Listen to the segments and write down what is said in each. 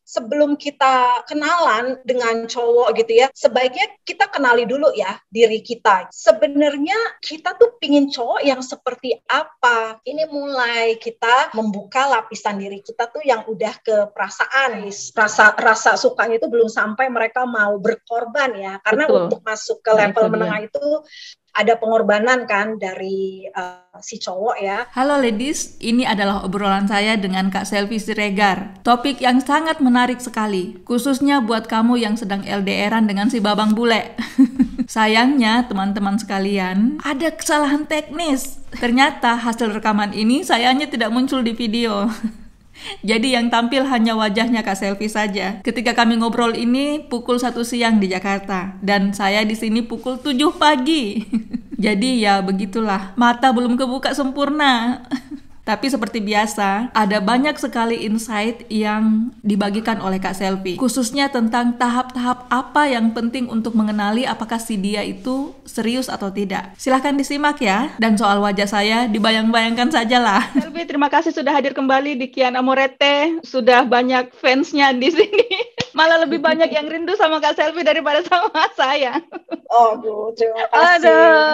sebelum kita kenalan dengan cowok gitu ya, sebaiknya kita kenali dulu ya diri kita. Sebenarnya kita tuh pingin cowok yang seperti apa. Ini mulai kita membuka lapisan diri kita tuh yang udah ke perasaan, rasa sukanya itu belum sampai mereka mau berkorban ya. Karena Betul. untuk masuk ke level menengah itu ada pengorbanan kan dari si cowok ya. Halo ladies, ini adalah obrolan saya dengan Kak Selvi Siregar. Topik yang sangat menarik sekali, khususnya buat kamu yang sedang LDRan dengan si babang bule. Sayangnya teman-teman sekalian, ada kesalahan teknis. Ternyata hasil rekaman ini sayangnya tidak muncul di video. Jadi yang tampil hanya wajahnya Kak Selvi saja. Ketika kami ngobrol ini pukul 1 siang di Jakarta dan saya di sini pukul 7 pagi. Jadi ya begitulah, mata belum kebuka sempurna. Tapi seperti biasa, ada banyak sekali insight yang dibagikan oleh Kak Selvi, khususnya tentang tahap-tahap apa yang penting untuk mengenali apakah si dia itu serius atau tidak. Silahkan disimak ya, dan soal wajah saya dibayang-bayangkan sajalah. Selvi, terima kasih sudah hadir kembali di Kian Amorete. Sudah banyak fansnya di sini. Malah lebih banyak yang rindu sama Kak Selvi daripada sama saya. Aduh, terima kasih.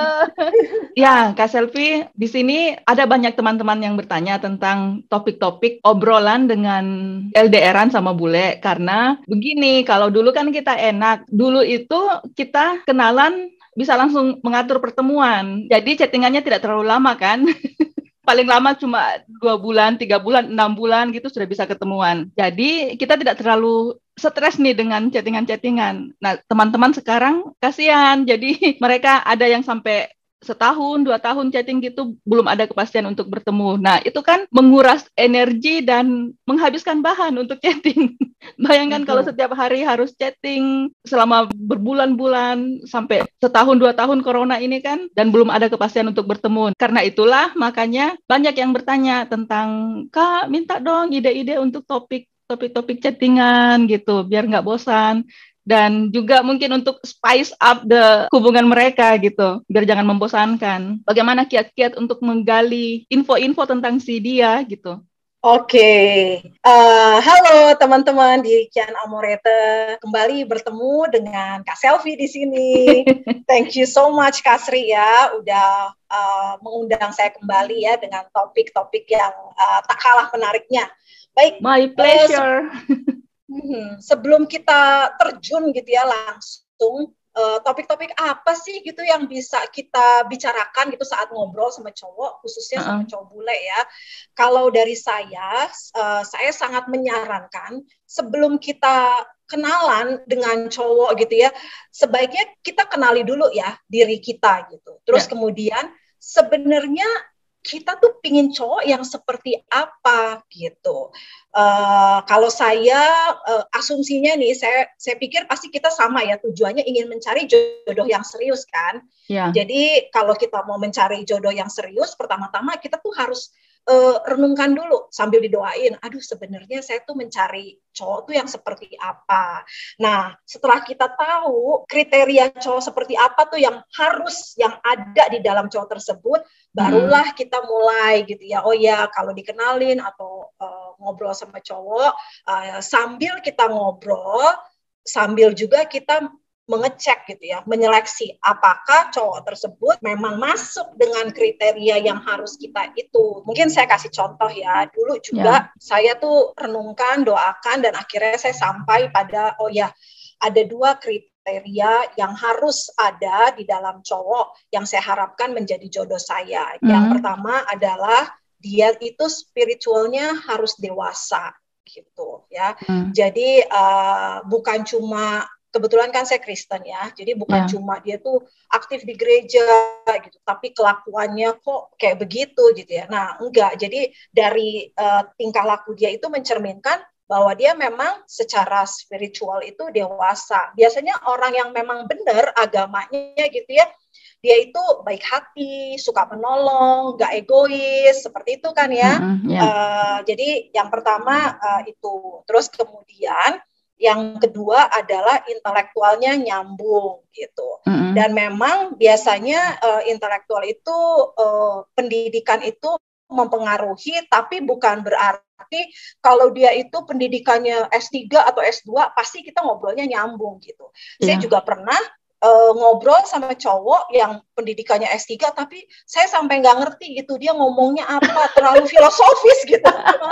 Ya, Kak Selvi, di sini ada banyak teman-teman yang bertanya tentang topik-topik obrolan dengan LDRan sama bule. Karena begini, kalau dulu kan kita enak. Dulu itu kita kenalan bisa langsung mengatur pertemuan. Jadi chattingannya tidak terlalu lama kan. Paling lama cuma 2 bulan, 3 bulan, 6 bulan gitu sudah bisa ketemuan. Jadi kita tidak terlalu stres nih dengan chattingan-chattingan. Nah, teman-teman sekarang kasihan. Jadi mereka ada yang sampai setahun, 2 tahun chatting gitu, belum ada kepastian untuk bertemu. Nah, itu kan menguras energi dan menghabiskan bahan untuk chatting. Bayangkan kalau setiap hari harus chatting selama berbulan-bulan, sampai setahun, 2 tahun corona ini kan, dan belum ada kepastian untuk bertemu. Karena itulah, makanya banyak yang bertanya tentang, Kak, minta dong ide-ide untuk topik-topik chattingan gitu, biar nggak bosan. Dan juga mungkin untuk spice up the hubungan mereka gitu, biar jangan membosankan. Bagaimana kiat-kiat untuk menggali info-info tentang si dia gitu. Oke. Halo teman-teman di Kian Amorete, kembali bertemu dengan Kak Selvi di sini. Thank you so much Kak Sri ya, udah mengundang saya kembali ya dengan topik-topik yang tak kalah menariknya. Baik. My pleasure. Sebelum kita terjun gitu ya langsung, topik-topik apa sih gitu yang bisa kita bicarakan gitu saat ngobrol sama cowok, khususnya sama cowok bule ya. Kalau dari saya sangat menyarankan sebelum kita kenalan dengan cowok gitu ya, sebaiknya kita kenali dulu ya diri kita gitu. Terus kemudian sebenarnya kita tuh pingin cowok yang seperti apa gitu. Kalau saya asumsinya nih, saya pikir pasti kita sama ya, tujuannya ingin mencari jodoh yang serius kan. Jadi kalau kita mau mencari jodoh yang serius, pertama-tama kita tuh harus renungkan dulu sambil didoain. Aduh, sebenarnya saya tuh mencari cowok tuh yang seperti apa. Nah, setelah kita tahu kriteria cowok seperti apa tuh yang ada di dalam cowok tersebut, barulah kita mulai gitu ya. Oh ya, kalau dikenalin atau ngobrol sama cowok, sambil kita ngobrol, sambil juga kita mengecek gitu ya, menyeleksi apakah cowok tersebut memang masuk dengan kriteria yang harus kita itu. Mungkin saya kasih contoh ya, dulu juga saya tuh renungkan, doakan, dan akhirnya saya sampai pada, oh ya, ada 2 kriteria yang harus ada di dalam cowok yang saya harapkan menjadi jodoh saya. Yang pertama adalah dia itu spiritualnya harus dewasa gitu ya. Jadi bukan cuma, kebetulan kan saya Kristen ya, jadi bukan cuma dia tuh aktif di gereja gitu, tapi kelakuannya kok kayak begitu gitu ya. Nah, enggak. Jadi dari tingkah laku dia itu mencerminkan bahwa dia memang secara spiritual itu dewasa. Biasanya orang yang memang benar agamanya gitu ya, dia itu baik hati, suka menolong, gak egois, seperti itu kan ya. Jadi yang pertama itu. Terus kemudian yang kedua adalah intelektualnya nyambung gitu. Dan memang biasanya intelektual itu pendidikan itu mempengaruhi, tapi bukan berarti kalau dia itu pendidikannya S3 atau S2 pasti kita ngobrolnya nyambung gitu. Saya juga pernah ngobrol sama cowok yang pendidikannya S3 tapi saya sampai nggak ngerti gitu dia ngomongnya apa, terlalu filosofis gitu.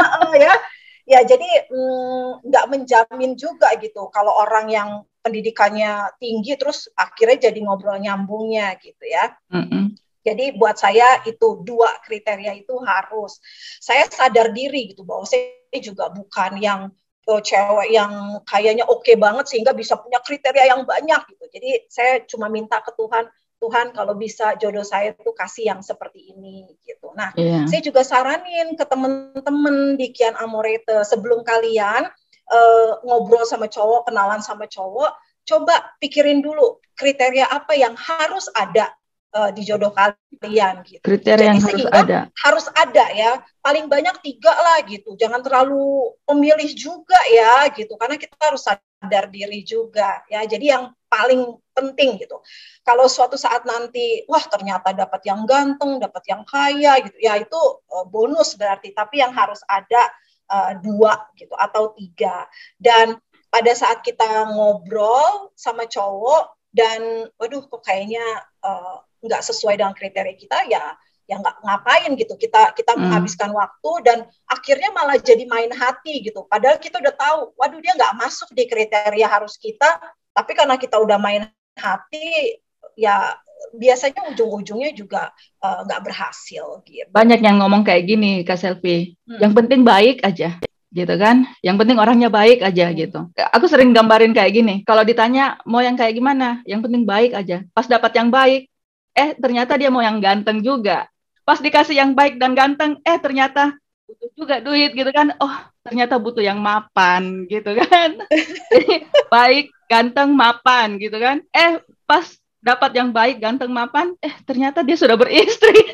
Ya jadi nggak menjamin juga gitu kalau orang yang pendidikannya tinggi terus akhirnya jadi ngobrol nyambungnya gitu ya. Jadi buat saya itu 2 kriteria itu harus. Saya sadar diri gitu bahwa saya juga bukan yang cewek yang kayaknya oke banget sehingga bisa punya kriteria yang banyak gitu. Jadi saya cuma minta ke Tuhan, Tuhan kalau bisa jodoh saya itu kasih yang seperti ini gitu. Nah, saya juga saranin ke teman-teman di Kian Amorete sebelum kalian ngobrol sama cowok, kenalan sama cowok, coba pikirin dulu kriteria apa yang harus ada di jodoh kalian gitu. Kriteria yang harus ada ya. Paling banyak 3 lah gitu. Jangan terlalu pemilih juga ya gitu. Karena kita harus sadar diri juga ya. Jadi yang paling penting gitu. Kalau suatu saat nanti wah ternyata dapat yang ganteng, dapat yang kaya gitu. Ya itu bonus berarti. Tapi yang harus ada 2 gitu atau 3. Dan pada saat kita ngobrol sama cowok dan waduh kok kayaknya nggak sesuai dengan kriteria kita ya nggak ngapain gitu kita menghabiskan waktu dan akhirnya malah jadi main hati gitu padahal kita udah tahu waduh dia nggak masuk di kriteria harus kita tapi karena kita udah main hati ya biasanya ujung-ujungnya juga nggak berhasil gitu. Banyak yang ngomong kayak gini Kak Selvi, yang penting baik aja gitu kan, yang penting orangnya baik aja gitu. Aku sering gambarin kayak gini, kalau ditanya mau yang kayak gimana, yang penting baik aja. Pas dapat yang baik, ternyata dia mau yang ganteng juga. Pas dikasih yang baik dan ganteng, ternyata butuh juga duit gitu kan. Oh, ternyata butuh yang mapan gitu kan. Jadi baik, ganteng, mapan gitu kan. Pas dapat yang baik, ganteng, mapan, ternyata dia sudah beristri.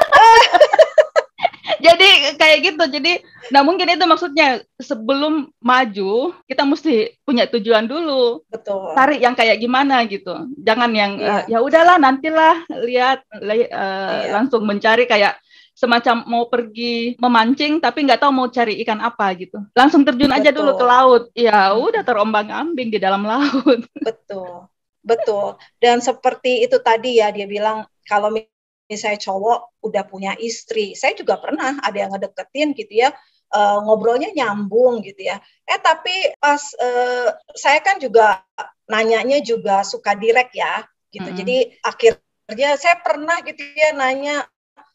Jadi kayak gitu. Jadi, nah mungkin itu maksudnya sebelum maju kita mesti punya tujuan dulu. Betul. Cari yang kayak gimana gitu. Jangan yang ya udahlah nantilah lihat langsung mencari kayak semacam mau pergi memancing tapi nggak tahu mau cari ikan apa gitu. Langsung terjun aja dulu ke laut. Ya udah terombang-ambing di dalam laut. Betul. Dan seperti itu tadi ya dia bilang kalau misalnya cowok udah punya istri, saya juga pernah ada yang ngedeketin gitu ya, ngobrolnya nyambung gitu ya. Tapi pas saya kan juga nanyanya juga suka direct ya, gitu. Jadi akhirnya saya pernah gitu ya nanya,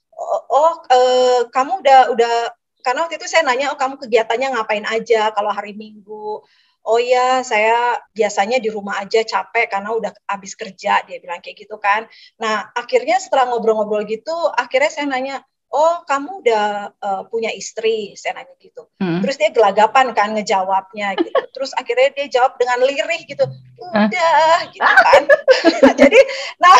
kamu udah karena waktu itu saya nanya, kamu kegiatannya ngapain aja kalau hari Minggu? Oh ya, saya biasanya di rumah aja capek karena udah habis kerja, dia bilang kayak gitu kan. Nah, akhirnya setelah ngobrol-ngobrol gitu, akhirnya saya nanya, oh kamu udah punya istri? Saya nanya gitu. Terus dia gelagapan kan ngejawabnya gitu. Terus akhirnya dia jawab dengan lirih gitu, udah gitu kan. Jadi, nah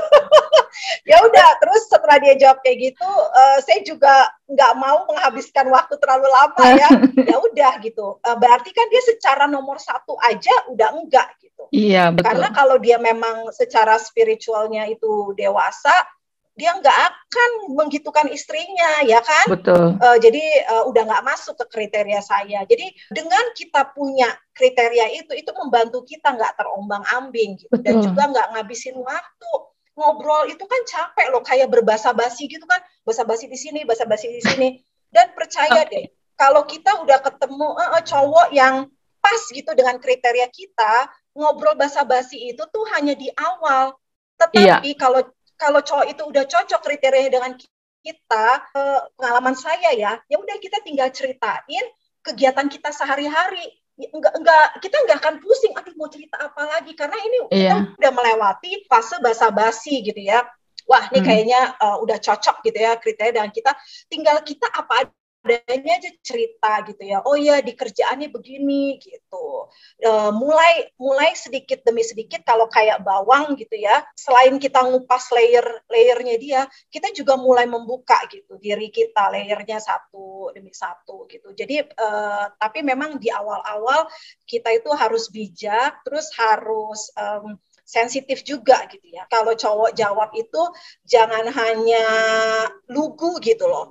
ya udah. Terus setelah dia jawab kayak gitu, saya juga nggak mau menghabiskan waktu terlalu lama ya. Ya udah gitu. Berarti kan dia secara nomor 1 aja udah enggak gitu. Iya betul. Karena kalau dia memang secara spiritualnya itu dewasa, dia nggak akan menggitukan istrinya, ya kan? Betul. Jadi udah nggak masuk ke kriteria saya. Jadi dengan kita punya kriteria itu membantu kita nggak terombang-ambing gitu. Dan juga nggak ngabisin waktu. Ngobrol itu kan capek loh, kayak berbasa-basi gitu kan, basa-basi di sini, basa-basi di sini. Dan percaya deh, kalau kita udah ketemu cowok yang pas gitu dengan kriteria kita, ngobrol basa-basi itu tuh hanya di awal. Tetapi kalau cowok itu udah cocok kriterianya dengan kita, pengalaman saya ya udah kita tinggal ceritain kegiatan kita sehari-hari. Kita nggak akan pusing, aduh mau cerita apa lagi, karena ini kita udah melewati fase basa-basi gitu ya. Wah ini kayaknya udah cocok gitu ya kriteria dengan kita, tinggal kita apa adanya aja cerita gitu ya. Oh ya di kerjaannya begini gitu. Mulai sedikit demi sedikit, kalau kayak bawang gitu ya, selain kita ngupas layernya dia, kita juga mulai membuka gitu diri kita, layernya satu demi satu gitu. Jadi tapi memang di awal-awal kita itu harus bijak, terus harus sensitif juga gitu ya. Kalau cowok jawab itu jangan hanya lugu gitu loh,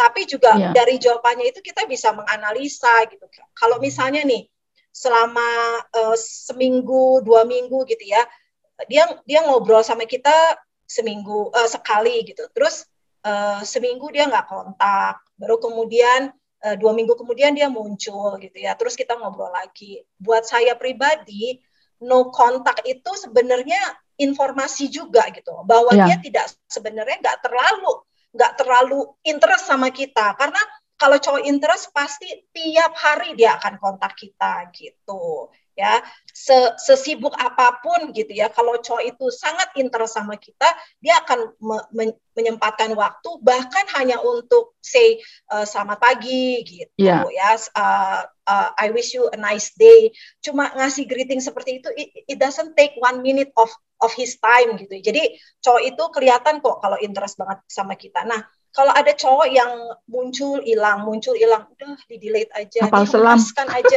Tapi juga Iya. dari jawabannya itu kita bisa menganalisa gitu. Kalau misalnya nih selama seminggu 2 minggu gitu ya, dia ngobrol sama kita seminggu sekali gitu, terus seminggu dia nggak kontak, baru kemudian 2 minggu kemudian dia muncul gitu ya, terus kita ngobrol lagi. Buat saya pribadi, no kontak itu sebenarnya informasi juga gitu, bahwa dia tidak sebenarnya nggak terlalu interest sama kita, karena kalau cowok interest pasti tiap hari dia akan kontak kita gitu ya. Sesibuk apapun gitu ya, kalau cowok itu sangat interest sama kita, dia akan menyempatkan waktu bahkan hanya untuk say selamat pagi gitu ya. I wish you a nice day. Cuma ngasih greeting seperti itu, it doesn't take 1 minute of his time gitu. Jadi cowok itu kelihatan kok kalau interest banget sama kita. Nah, kalau ada cowok yang muncul hilang, udah di delete aja, dihempaskan aja.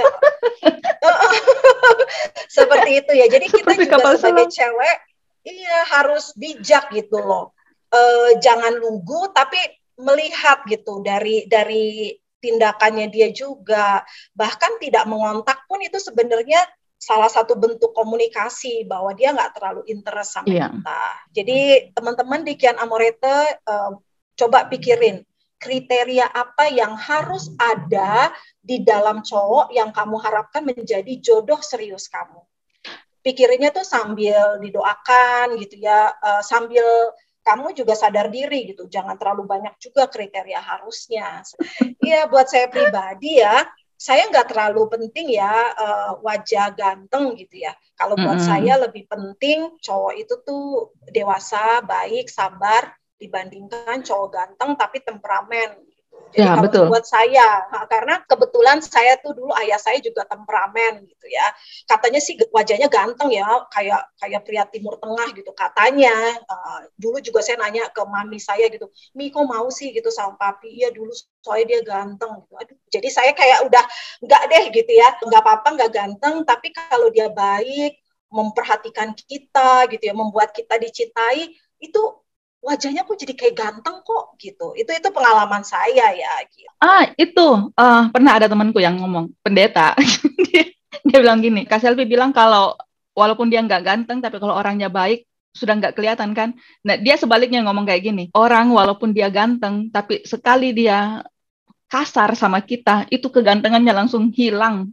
Seperti itu ya. Jadi kita juga sebagai cewek, harus bijak gitu loh. Jangan lugu, tapi melihat gitu dari tindakannya dia juga. Bahkan tidak mengontak pun itu sebenarnya salah satu bentuk komunikasi bahwa dia nggak terlalu interest sama kita. Jadi teman-teman di Kian Amorete, coba pikirin kriteria apa yang harus ada di dalam cowok yang kamu harapkan menjadi jodoh serius kamu. Pikirinnya tuh sambil didoakan gitu ya, sambil kamu juga sadar diri gitu, jangan terlalu banyak juga kriteria harusnya. Iya, buat saya pribadi ya, saya nggak terlalu penting ya wajah ganteng gitu ya. Kalau buat saya lebih penting cowok itu tuh dewasa, baik, sabar, dibandingkan cowok ganteng tapi temperamen. Jadi kalau betul. Buat saya, karena kebetulan saya tuh dulu ayah saya juga temperamen gitu ya. Katanya sih wajahnya ganteng ya, kayak pria Timur Tengah gitu katanya. Dulu juga saya nanya ke mami saya gitu, Mi kok mau sih gitu sama papi? Iya dulu soalnya dia ganteng gitu. Aduh, jadi saya kayak udah enggak deh gitu ya, enggak apa-apa enggak ganteng, tapi kalau dia baik, memperhatikan kita gitu ya, membuat kita dicintai, itu wajahnya kok jadi kayak ganteng kok gitu. Itu pengalaman saya ya. Gitu. Pernah ada temanku yang ngomong, pendeta. Dia bilang gini, Kak Selvi bilang kalau walaupun dia nggak ganteng, tapi kalau orangnya baik, sudah nggak kelihatan kan. Nah, dia sebaliknya ngomong kayak gini, orang walaupun dia ganteng, tapi sekali dia kasar sama kita, itu kegantengannya langsung hilang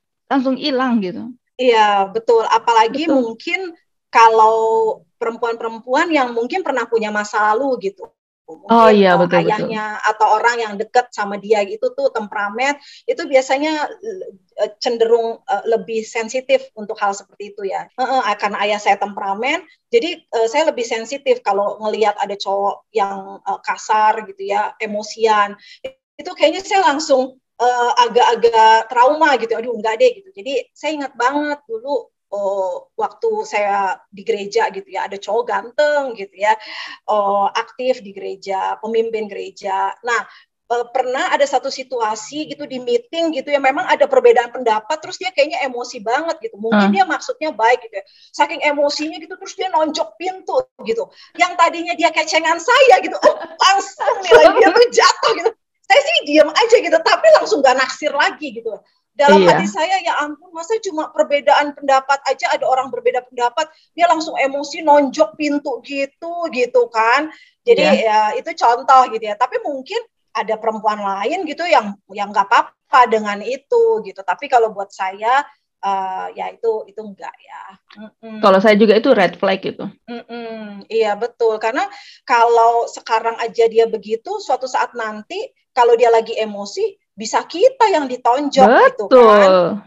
gitu. Iya, betul. Apalagi mungkin kalau perempuan-perempuan yang mungkin pernah punya masa lalu gitu. Mungkin ayahnya atau orang yang dekat sama dia itu tuh temperamen, itu biasanya cenderung lebih sensitif untuk hal seperti itu ya. Karena ayah saya temperamen, jadi saya lebih sensitif kalau ngelihat ada cowok yang kasar gitu ya, emosian. Itu kayaknya saya langsung agak-agak trauma gitu. Aduh enggak deh gitu. Jadi saya ingat banget dulu waktu saya di gereja gitu ya, ada cowok ganteng gitu ya, aktif di gereja, pemimpin gereja. Nah, pernah ada satu situasi gitu di meeting gitu ya, memang ada perbedaan pendapat, terus dia kayaknya emosi banget gitu. Mungkin dia maksudnya baik gitu ya. Saking emosinya gitu, terus dia nonjok pintu gitu. Yang tadinya dia kecengan saya gitu, langsung nilai dia tuh jatuh gitu. Saya sih diam aja gitu, tapi langsung gak naksir lagi gitu. Dalam hati saya, ya ampun, masa cuma perbedaan pendapat aja, ada orang berbeda pendapat, dia langsung emosi nonjok pintu gitu kan. Jadi ya itu contoh gitu ya. Tapi mungkin ada perempuan lain gitu yang nggak apa-apa dengan itu gitu. Tapi kalau buat saya ya itu enggak ya. Kalau saya juga itu red flag itu. Iya betul, karena kalau sekarang aja dia begitu, suatu saat nanti kalau dia lagi emosi, bisa kita yang ditonjok gitu kan.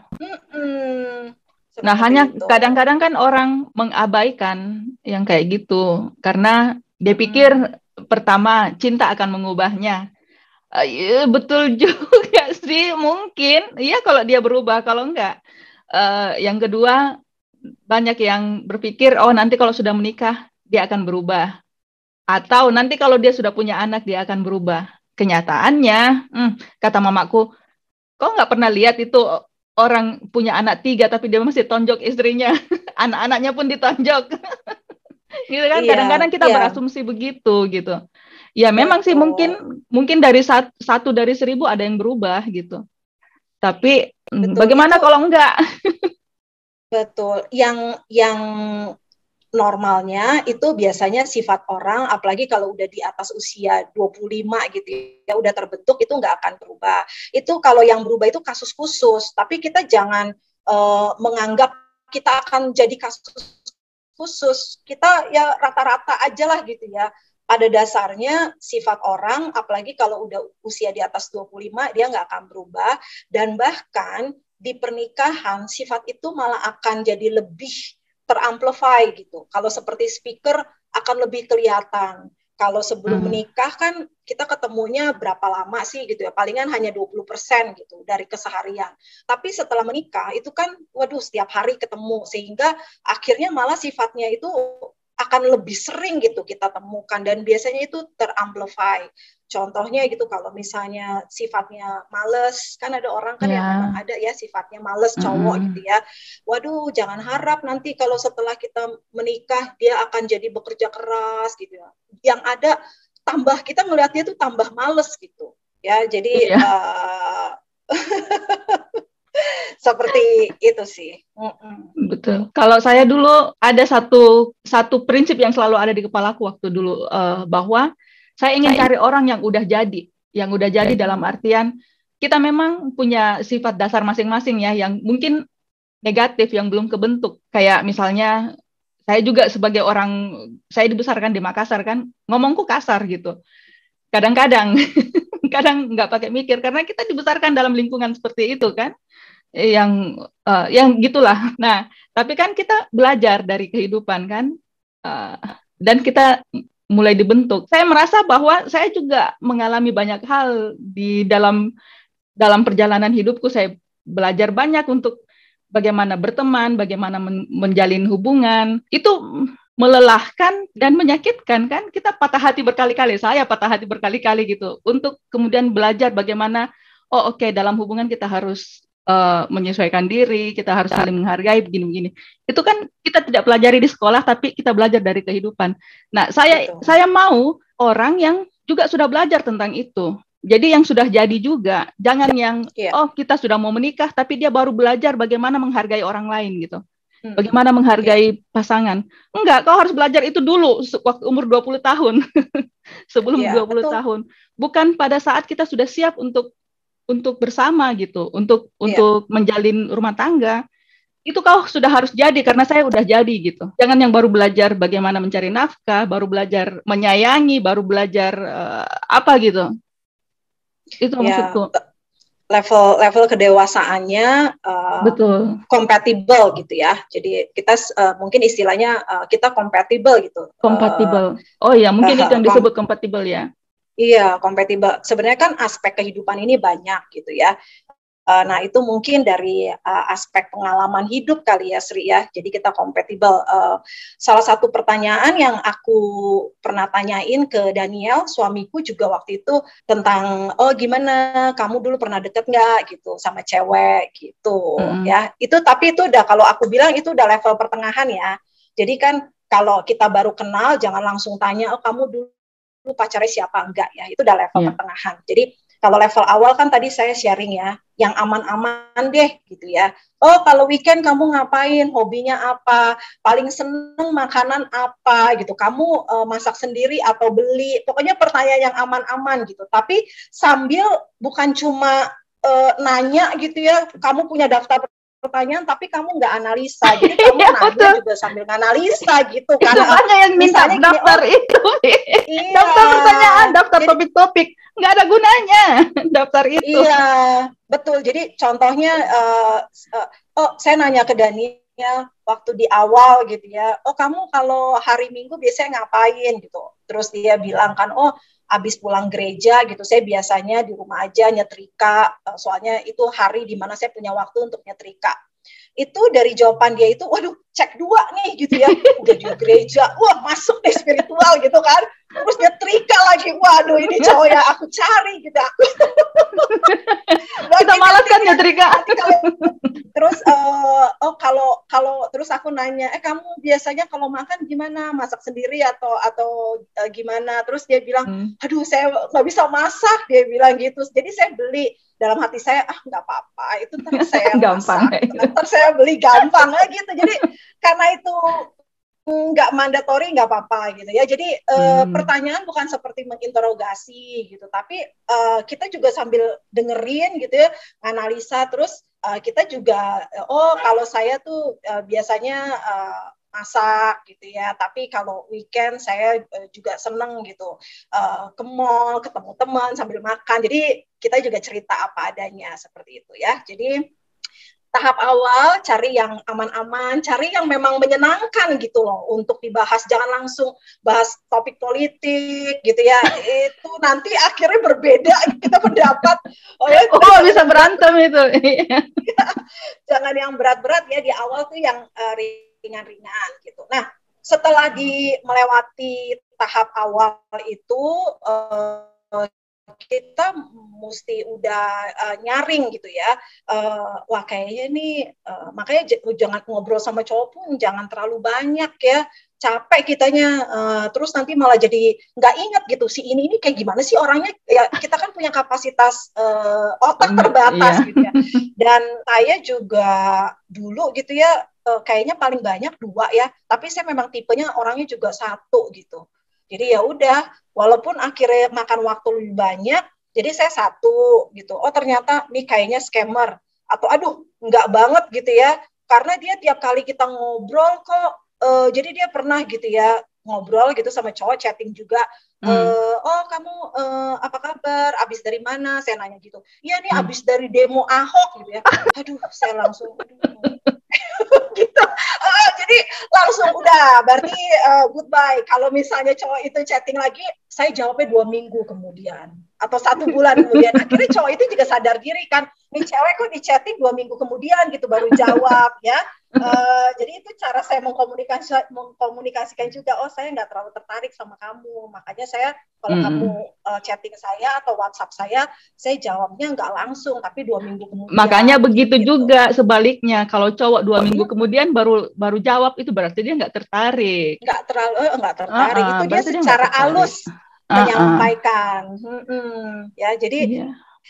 Nah, hanya kadang-kadang kan orang mengabaikan yang kayak gitu karena dia pikir pertama cinta akan mengubahnya. Betul juga sih, mungkin. Iya kalau dia berubah, kalau enggak. Yang kedua, banyak yang berpikir, oh nanti kalau sudah menikah dia akan berubah. Atau nanti kalau dia sudah punya anak dia akan berubah. Kenyataannya, kata mamaku, kok nggak pernah lihat itu orang punya anak 3 tapi dia masih tonjok istrinya, anak-anaknya pun ditonjok. Gitu kan, kadang-kadang kita berasumsi begitu gitu. Ya memang sih Betul. mungkin dari satu dari 1.000 ada yang berubah gitu. Tapi Betul. bagaimana Itu kalau enggak? betul. Yang normalnya itu biasanya sifat orang, apalagi kalau udah di atas usia 25 gitu ya, udah terbentuk, itu nggak akan berubah. Itu kalau yang berubah itu kasus khusus, tapi kita jangan menganggap kita akan jadi kasus khusus. Kita ya rata-rata aja lah gitu ya. Pada dasarnya sifat orang, apalagi kalau udah usia di atas 25, dia nggak akan berubah. Dan bahkan di pernikahan, sifat itu malah akan jadi lebih teramplify gitu. Kalau seperti speaker akan lebih kelihatan. Kalau sebelum menikah kan kita ketemunya berapa lama sih gitu ya. Palingan hanya 20% gitu dari keseharian. Tapi setelah menikah itu kan waduh setiap hari ketemu, sehingga akhirnya malah sifatnya itu akan lebih sering gitu kita temukan, dan biasanya itu teramplify. Contohnya gitu, kalau misalnya sifatnya males, kan ada orang kan yang memang Ya. ada ya sifatnya males cowok gitu ya. Waduh, jangan harap nanti kalau setelah kita menikah dia akan jadi bekerja keras gitu ya. Yang ada tambah kita ngelihatnya tuh tambah males gitu. Ya, jadi Iya, seperti itu sih. betul. Kalau saya dulu ada satu prinsip yang selalu ada di kepalaku waktu dulu, bahwa saya ingin cari orang yang udah jadi dalam artian kita memang punya sifat dasar masing-masing ya, yang mungkin negatif yang belum kebentuk. Kayak misalnya saya juga sebagai orang, saya dibesarkan di Makassar kan, ngomongku kasar gitu. Kadang-kadang, kadang nggak pakai mikir karena kita dibesarkan dalam lingkungan seperti itu kan, yang gitulah. Nah, tapi kan kita belajar dari kehidupan kan, uh, dan kita mulai dibentuk. Saya merasa bahwa saya juga mengalami banyak hal di dalam perjalanan hidupku. Saya belajar banyak untuk bagaimana berteman, bagaimana menjalin hubungan. Itu melelahkan dan menyakitkan kan. Kita patah hati berkali-kali, saya patah hati berkali-kali gitu. Untuk kemudian belajar bagaimana, oh oke, dalam hubungan kita harus menyesuaikan diri, kita harus saling menghargai, begini-begini. Itu kan kita tidak pelajari di sekolah, tapi kita belajar dari kehidupan. Nah, saya mau orang yang juga sudah belajar tentang itu. Jadi yang sudah jadi juga, jangan yang kita sudah mau menikah, tapi dia baru belajar bagaimana menghargai orang lain gitu. Bagaimana menghargai pasangan. Enggak, kau harus belajar itu dulu waktu umur 20 tahun. Sebelum 20 tahun. Bukan pada saat kita sudah siap untuk bersama gitu, untuk menjalin rumah tangga. Itu kau sudah harus jadi, karena saya udah jadi gitu. Jangan yang baru belajar bagaimana mencari nafkah, baru belajar menyayangi, baru belajar apa gitu. Itu maksudku. Level kedewasaannya betul, kompatibel gitu ya. Jadi kita mungkin istilahnya kita kompatibel gitu. Kompatibel. Oh ya, mungkin itu yang disebut kompatibel ya. Iya, kompatibel. Sebenarnya kan aspek kehidupan ini banyak gitu ya. Nah, itu mungkin dari aspek pengalaman hidup kali ya, Sri ya. Jadi kita kompatibel. Salah satu pertanyaan yang aku pernah tanyain ke Daniel, suamiku juga waktu itu, tentang, oh gimana, kamu dulu pernah deket nggak gitu sama cewek gitu ya. Itu tapi itu udah, kalau aku bilang itu udah level pertengahan ya. Jadi kan kalau kita baru kenal, jangan langsung tanya, oh kamu dulu pacarnya siapa, enggak ya. Itu udah level pertengahan. Jadi kalau level awal kan tadi saya sharing ya, yang aman-aman deh gitu ya. Oh kalau weekend kamu ngapain, hobinya apa, paling seneng makanan apa gitu, kamu masak sendiri atau beli, pokoknya pertanyaan yang aman-aman gitu. Tapi sambil bukan cuma nanya gitu ya, kamu punya daftar pertanyaan tapi kamu nggak analisa, jadi kamu nanya juga sambil analisa gitu kan. Itu banyak yang minta daftar itu, daftar pertanyaan, daftar topik-topik, nggak ada gunanya daftar itu. Iya, betul. Jadi contohnya, saya nanya ke Daniel waktu di awal gitu ya, oh kamu kalau hari Minggu biasanya ngapain gitu. Terus dia bilang kan, oh habis pulang gereja gitu, saya biasanya di rumah aja nyetrika, soalnya itu hari di mana saya punya waktu untuk nyetrika. Itu dari jawaban dia itu, waduh cek 2 nih gitu ya, udah di gereja, wah masuk deh spiritual gitu kan. terus nyetrika lagi, waduh ini cowok yang aku cari gitu. Kita malas kan nyetrika. Terus kalau terus aku nanya, kamu biasanya kalau makan gimana, masak sendiri atau gimana? Terus dia bilang, aduh saya nggak bisa masak, dia bilang gitu. Jadi saya beli, dalam hati saya nggak apa-apa, itu ntar saya gampang, masak, ntar saya beli gampang gitu. Jadi karena itu nggak mandatory, nggak apa-apa gitu ya. Jadi pertanyaan bukan seperti menginterogasi gitu, tapi kita juga sambil dengerin gitu ya, analisa. Terus kita juga, kalau saya tuh biasanya masak gitu ya, tapi kalau weekend saya juga seneng gitu ke mall, ketemu teman sambil makan. Jadi kita juga cerita apa adanya seperti itu ya. Jadi tahap awal cari yang aman-aman, cari yang memang menyenangkan gitu loh untuk dibahas. Jangan langsung bahas topik politik gitu ya. Itu nanti akhirnya berbeda kita pendapat. Bisa berantem itu. Jangan yang berat-berat ya, di awal tuh yang ringan-ringan gitu. Nah, setelah melewati tahap awal itu kita mesti udah nyaring gitu ya, wah kayaknya nih, makanya jangan ngobrol sama cowok pun jangan terlalu banyak ya, capek kitanya, terus nanti malah jadi nggak ingat gitu si ini kayak gimana sih orangnya ya. Kita kan punya kapasitas otak terbatas gitu ya. Dan saya juga dulu gitu ya, kayaknya paling banyak 2 ya, tapi saya memang tipenya orangnya juga 1 gitu. Jadi ya udah, walaupun akhirnya makan waktu lebih banyak, jadi saya 1 gitu. Oh ternyata nih kayaknya scammer, atau aduh enggak banget gitu ya, karena dia tiap kali kita ngobrol kok, jadi dia pernah gitu ya ngobrol gitu sama cowok, chatting juga. Oh kamu apa kabar? Abis dari mana? Saya nanya gitu. Iya nih abis dari demo Ahok gitu ya. Aduh saya langsung gitu. Jadi langsung udah berarti goodbye. Kalau misalnya cowok itu chatting lagi, saya jawabnya 2 minggu kemudian atau 1 bulan kemudian. Akhirnya cowok itu juga sadar diri kan, nih cewek kok di chatting 2 minggu kemudian gitu baru jawab ya. Jadi itu cara saya mengkomunikasikan juga, oh saya nggak terlalu tertarik sama kamu, makanya saya kalau kamu chatting saya atau WhatsApp saya jawabnya nggak langsung tapi 2 minggu kemudian. Makanya begitu gitu. Juga sebaliknya, kalau cowok 2 minggu kemudian baru jawab, itu berarti dia nggak tertarik. Nggak tertarik, itu dia secara halus menyampaikan. Ya jadi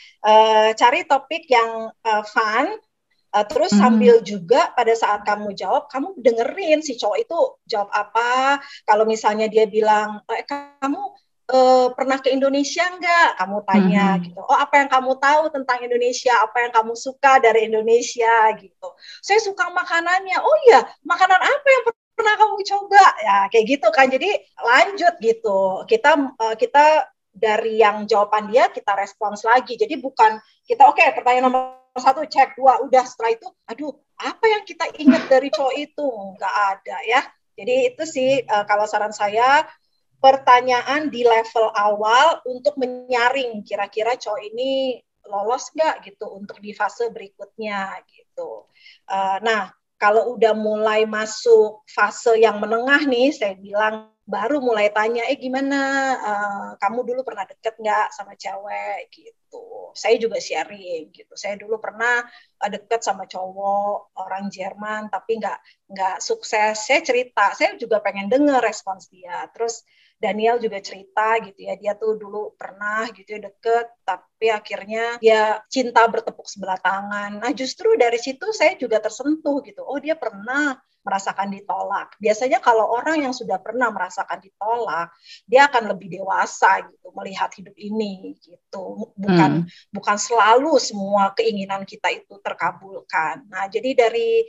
cari topik yang fun. Terus sambil juga pada saat kamu jawab, kamu dengerin si cowok itu jawab apa. Kalau misalnya dia bilang, kamu pernah ke Indonesia nggak? Kamu tanya gitu. Oh apa yang kamu tahu tentang Indonesia? Apa yang kamu suka dari Indonesia gitu? Saya suka makanannya. Oh iya, makanan apa yang pernah kamu coba? Ya kayak gitu kan. Jadi lanjut gitu. Kita dari yang jawaban dia kita respons lagi. Jadi bukan kita pertanyaan nomor 1 cek, 2 udah, setelah itu aduh apa yang kita ingat dari cowok itu, nggak ada ya. Jadi itu sih kalau saran saya, pertanyaan di level awal untuk menyaring kira-kira cowok ini lolos nggak gitu untuk di fase berikutnya gitu. Nah kalau udah mulai masuk fase yang menengah nih, saya bilang baru mulai tanya, gimana, kamu dulu pernah deket nggak sama cewek gitu. Saya juga sharing gitu. Saya dulu pernah deket sama cowok orang Jerman, tapi nggak sukses. Saya cerita, saya juga pengen denger respons dia. Terus Daniel juga cerita gitu ya, dia tuh dulu pernah gitu ya deket, tapi akhirnya dia cinta bertepuk sebelah tangan. Nah justru dari situ saya juga tersentuh gitu. Oh dia pernah merasakan ditolak. Biasanya kalau orang yang sudah pernah merasakan ditolak, dia akan lebih dewasa gitu melihat hidup ini gitu. Bukan selalu semua keinginan kita itu terkabulkan. Nah, jadi dari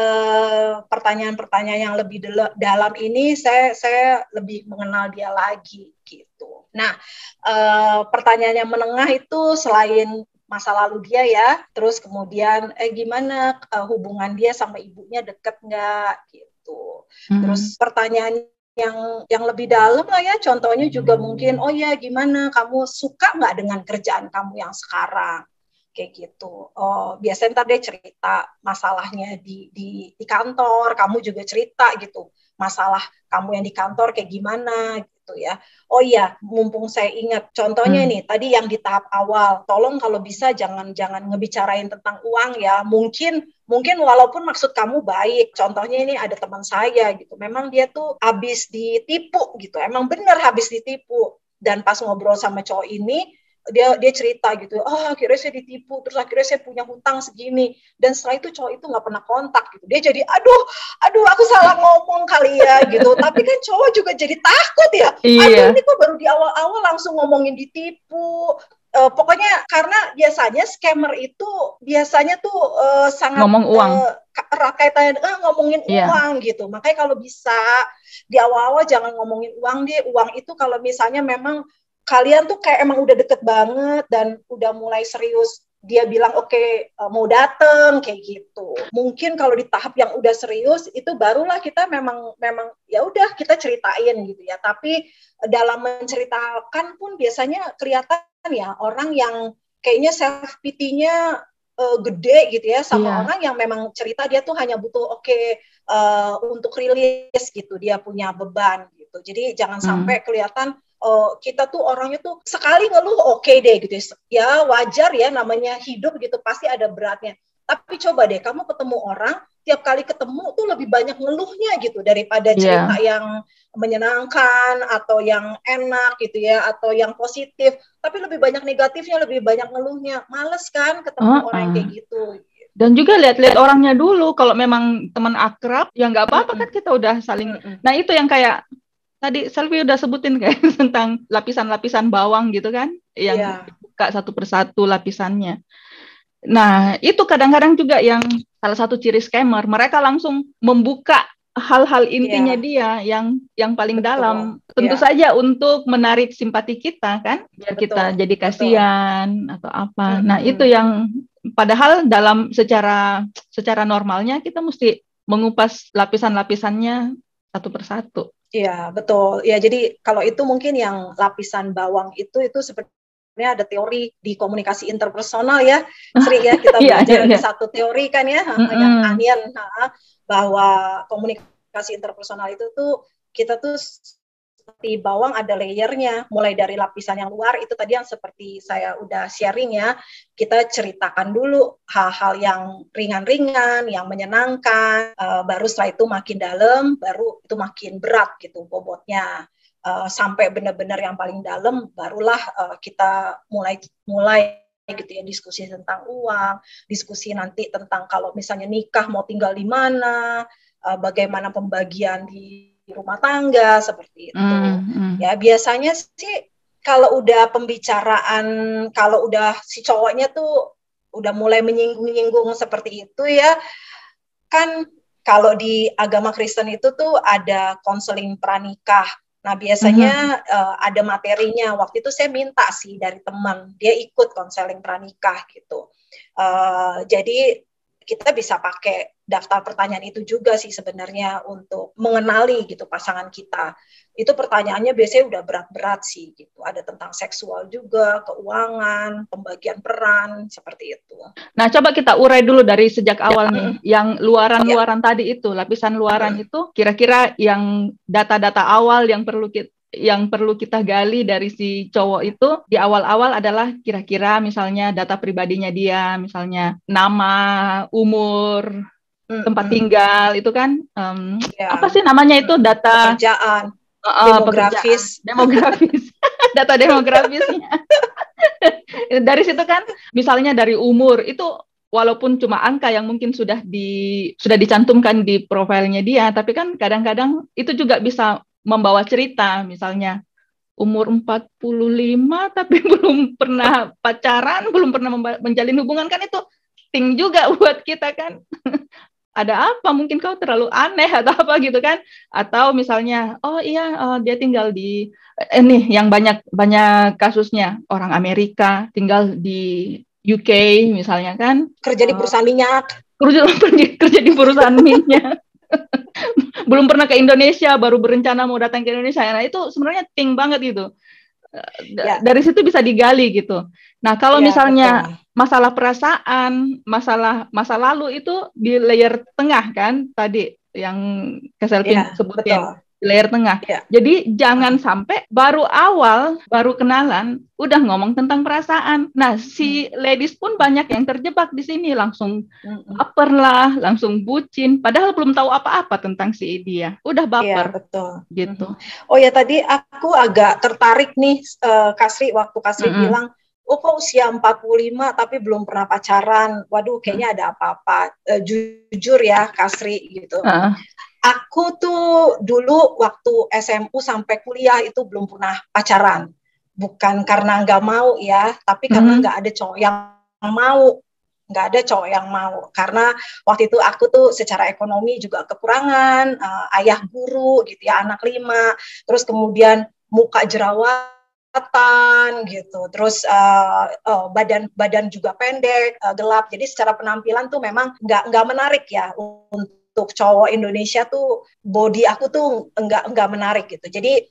pertanyaan-pertanyaan yang lebih dalam ini saya lebih mengenal dia lagi gitu. Nah, pertanyaan yang menengah itu selain masa lalu dia ya, terus kemudian gimana hubungan dia sama ibunya, deket nggak gitu. Terus pertanyaan yang lebih dalam lah ya, contohnya juga mungkin, oh ya gimana kamu suka nggak dengan kerjaan kamu yang sekarang, kayak gitu. Biasanya ntar dia cerita masalahnya di kantor, kamu juga cerita gitu masalah kamu yang di kantor kayak gimana gitu ya. Oh iya, mumpung saya ingat contohnya nih tadi yang di tahap awal, tolong kalau bisa jangan ngebicarain tentang uang ya. Mungkin walaupun maksud kamu baik, contohnya ini ada teman saya gitu, memang dia tuh habis ditipu gitu, emang bener habis ditipu, dan pas ngobrol sama cowok ini dia cerita gitu, akhirnya saya ditipu, terus akhirnya saya punya hutang segini, dan setelah itu cowok itu nggak pernah kontak gitu. Dia jadi aduh aku salah ngomong kali ya gitu, tapi kan cowok juga jadi takut ya, aduh ini kok baru di awal-awal langsung ngomongin ditipu. Pokoknya karena biasanya scammer itu biasanya tuh sangat ngomong uang, kaitannya ngomongin uang gitu. Makanya kalau bisa di awal-awal jangan ngomongin uang deh. Uang itu kalau misalnya memang kalian tuh kayak emang udah deket banget dan udah mulai serius, dia bilang oke, mau dateng kayak gitu. Mungkin kalau di tahap yang udah serius itu barulah kita memang ya udah kita ceritain gitu ya. Tapi dalam menceritakan pun biasanya kelihatan ya orang yang kayaknya self pity-nya gede gitu ya, sama orang yang memang cerita dia tuh hanya butuh untuk rilis gitu, dia punya beban gitu. Jadi jangan sampai kelihatan kita tuh orangnya tuh sekali ngeluh oke deh gitu ya, wajar ya, namanya hidup gitu, pasti ada beratnya. Tapi coba deh kamu ketemu orang, tiap kali ketemu tuh lebih banyak ngeluhnya gitu daripada cerita yang menyenangkan atau yang enak gitu ya, atau yang positif. Tapi lebih banyak negatifnya, lebih banyak ngeluhnya. Males kan ketemu orang kayak gitu. Dan juga lihat-lihat orangnya dulu. Kalau memang teman akrab, ya nggak apa-apa kan, kita udah saling. Nah itu yang kayak tadi Selvi udah sebutin kayak tentang lapisan-lapisan bawang gitu kan, yang buka satu persatu lapisannya. Nah, itu kadang-kadang juga yang salah satu ciri scammer, mereka langsung membuka hal-hal intinya dia yang paling dalam. Tentu saja untuk menarik simpati kita kan, biar kita jadi kasihan atau apa. Nah, itu yang padahal dalam secara normalnya kita mesti mengupas lapisan-lapisannya satu persatu. Iya, betul. Ya, jadi kalau itu mungkin yang lapisan bawang itu sebenarnya ada teori di komunikasi interpersonal ya. Sering ya kita belajar ada satu teori kan ya, yang onion, bahwa komunikasi interpersonal itu tuh kita tuh seperti bawang ada layernya, mulai dari lapisan yang luar itu tadi yang seperti saya udah sharing ya, kita ceritakan dulu hal-hal yang ringan-ringan, yang menyenangkan, baru setelah itu makin dalam, baru itu makin berat gitu bobotnya, sampai benar-benar yang paling dalam, barulah kita mulai gitu ya, diskusi tentang uang, diskusi nanti tentang kalau misalnya nikah mau tinggal di mana, bagaimana pembagian di rumah tangga seperti itu. Ya biasanya sih kalau udah pembicaraan, kalau udah si cowoknya tuh udah mulai menyinggung seperti itu ya, kan kalau di agama Kristen itu tuh ada konseling pranikah. Nah biasanya ada materinya. Waktu itu saya minta sih dari teman, dia ikut konseling pranikah gitu. Jadi kita bisa pakai daftar pertanyaan itu juga sih sebenarnya untuk mengenali gitu pasangan kita. Itu pertanyaannya biasanya udah berat-berat sih gitu. Ada tentang seksual juga, keuangan, pembagian peran, seperti itu. Nah, coba kita urai dulu dari sejak awal nih. Yang luaran-luaran tadi itu, lapisan luaran itu, kira-kira yang data-data awal yang perlu kita gali dari si cowok itu di awal-awal adalah kira-kira misalnya data pribadinya dia, misalnya nama, umur, tempat tinggal, itu kan apa sih namanya itu, data pekerjaan, demografis, data demografisnya. Dari situ kan, misalnya dari umur itu walaupun cuma angka yang mungkin sudah dicantumkan di profilnya dia, tapi kan kadang-kadang itu juga bisa membawa cerita, misalnya umur 45 tapi belum pernah pacaran, belum pernah menjalin hubungan, kan itu ting juga buat kita kan. Ada apa, mungkin kau terlalu aneh atau apa gitu kan, atau misalnya dia tinggal di nih yang banyak kasusnya, orang Amerika tinggal di UK misalnya kan, kerja di perusahaan minyak, kerja di perusahaan minyak. Belum pernah ke Indonesia, baru berencana mau datang ke Indonesia. Nah itu sebenarnya ting banget gitu. Dari situ bisa digali gitu. Nah kalau misalnya masalah perasaan, masalah masa lalu itu di layer tengah kan tadi yang Kak Selvin Ya, sebutin, betul. di layer tengah. Ya. Jadi jangan sampai baru kenalan udah ngomong tentang perasaan. Nah, si ladies pun banyak yang terjebak di sini, langsung baper lah, langsung bucin, padahal belum tahu apa-apa tentang si dia. Udah Iya, baper betul. gitu. Oh ya, tadi aku agak tertarik nih, Kasri, waktu Kasri bilang, oh kok usia 45 tapi belum pernah pacaran. Waduh, kayaknya ada apa-apa. Jujur ya, Kasri gitu. Aku tuh dulu waktu SMU sampai kuliah itu belum pernah pacaran. Bukan karena nggak mau ya, tapi karena nggak ada cowok yang mau. Nggak ada cowok yang mau. Karena waktu itu aku tuh secara ekonomi juga kekurangan, ayah guru gitu ya, anak 5, terus kemudian muka jerawatan gitu, terus badan juga pendek, gelap. Jadi secara penampilan tuh memang nggak menarik ya untuk cowok Indonesia tuh. Body aku tuh nggak menarik gitu. Jadi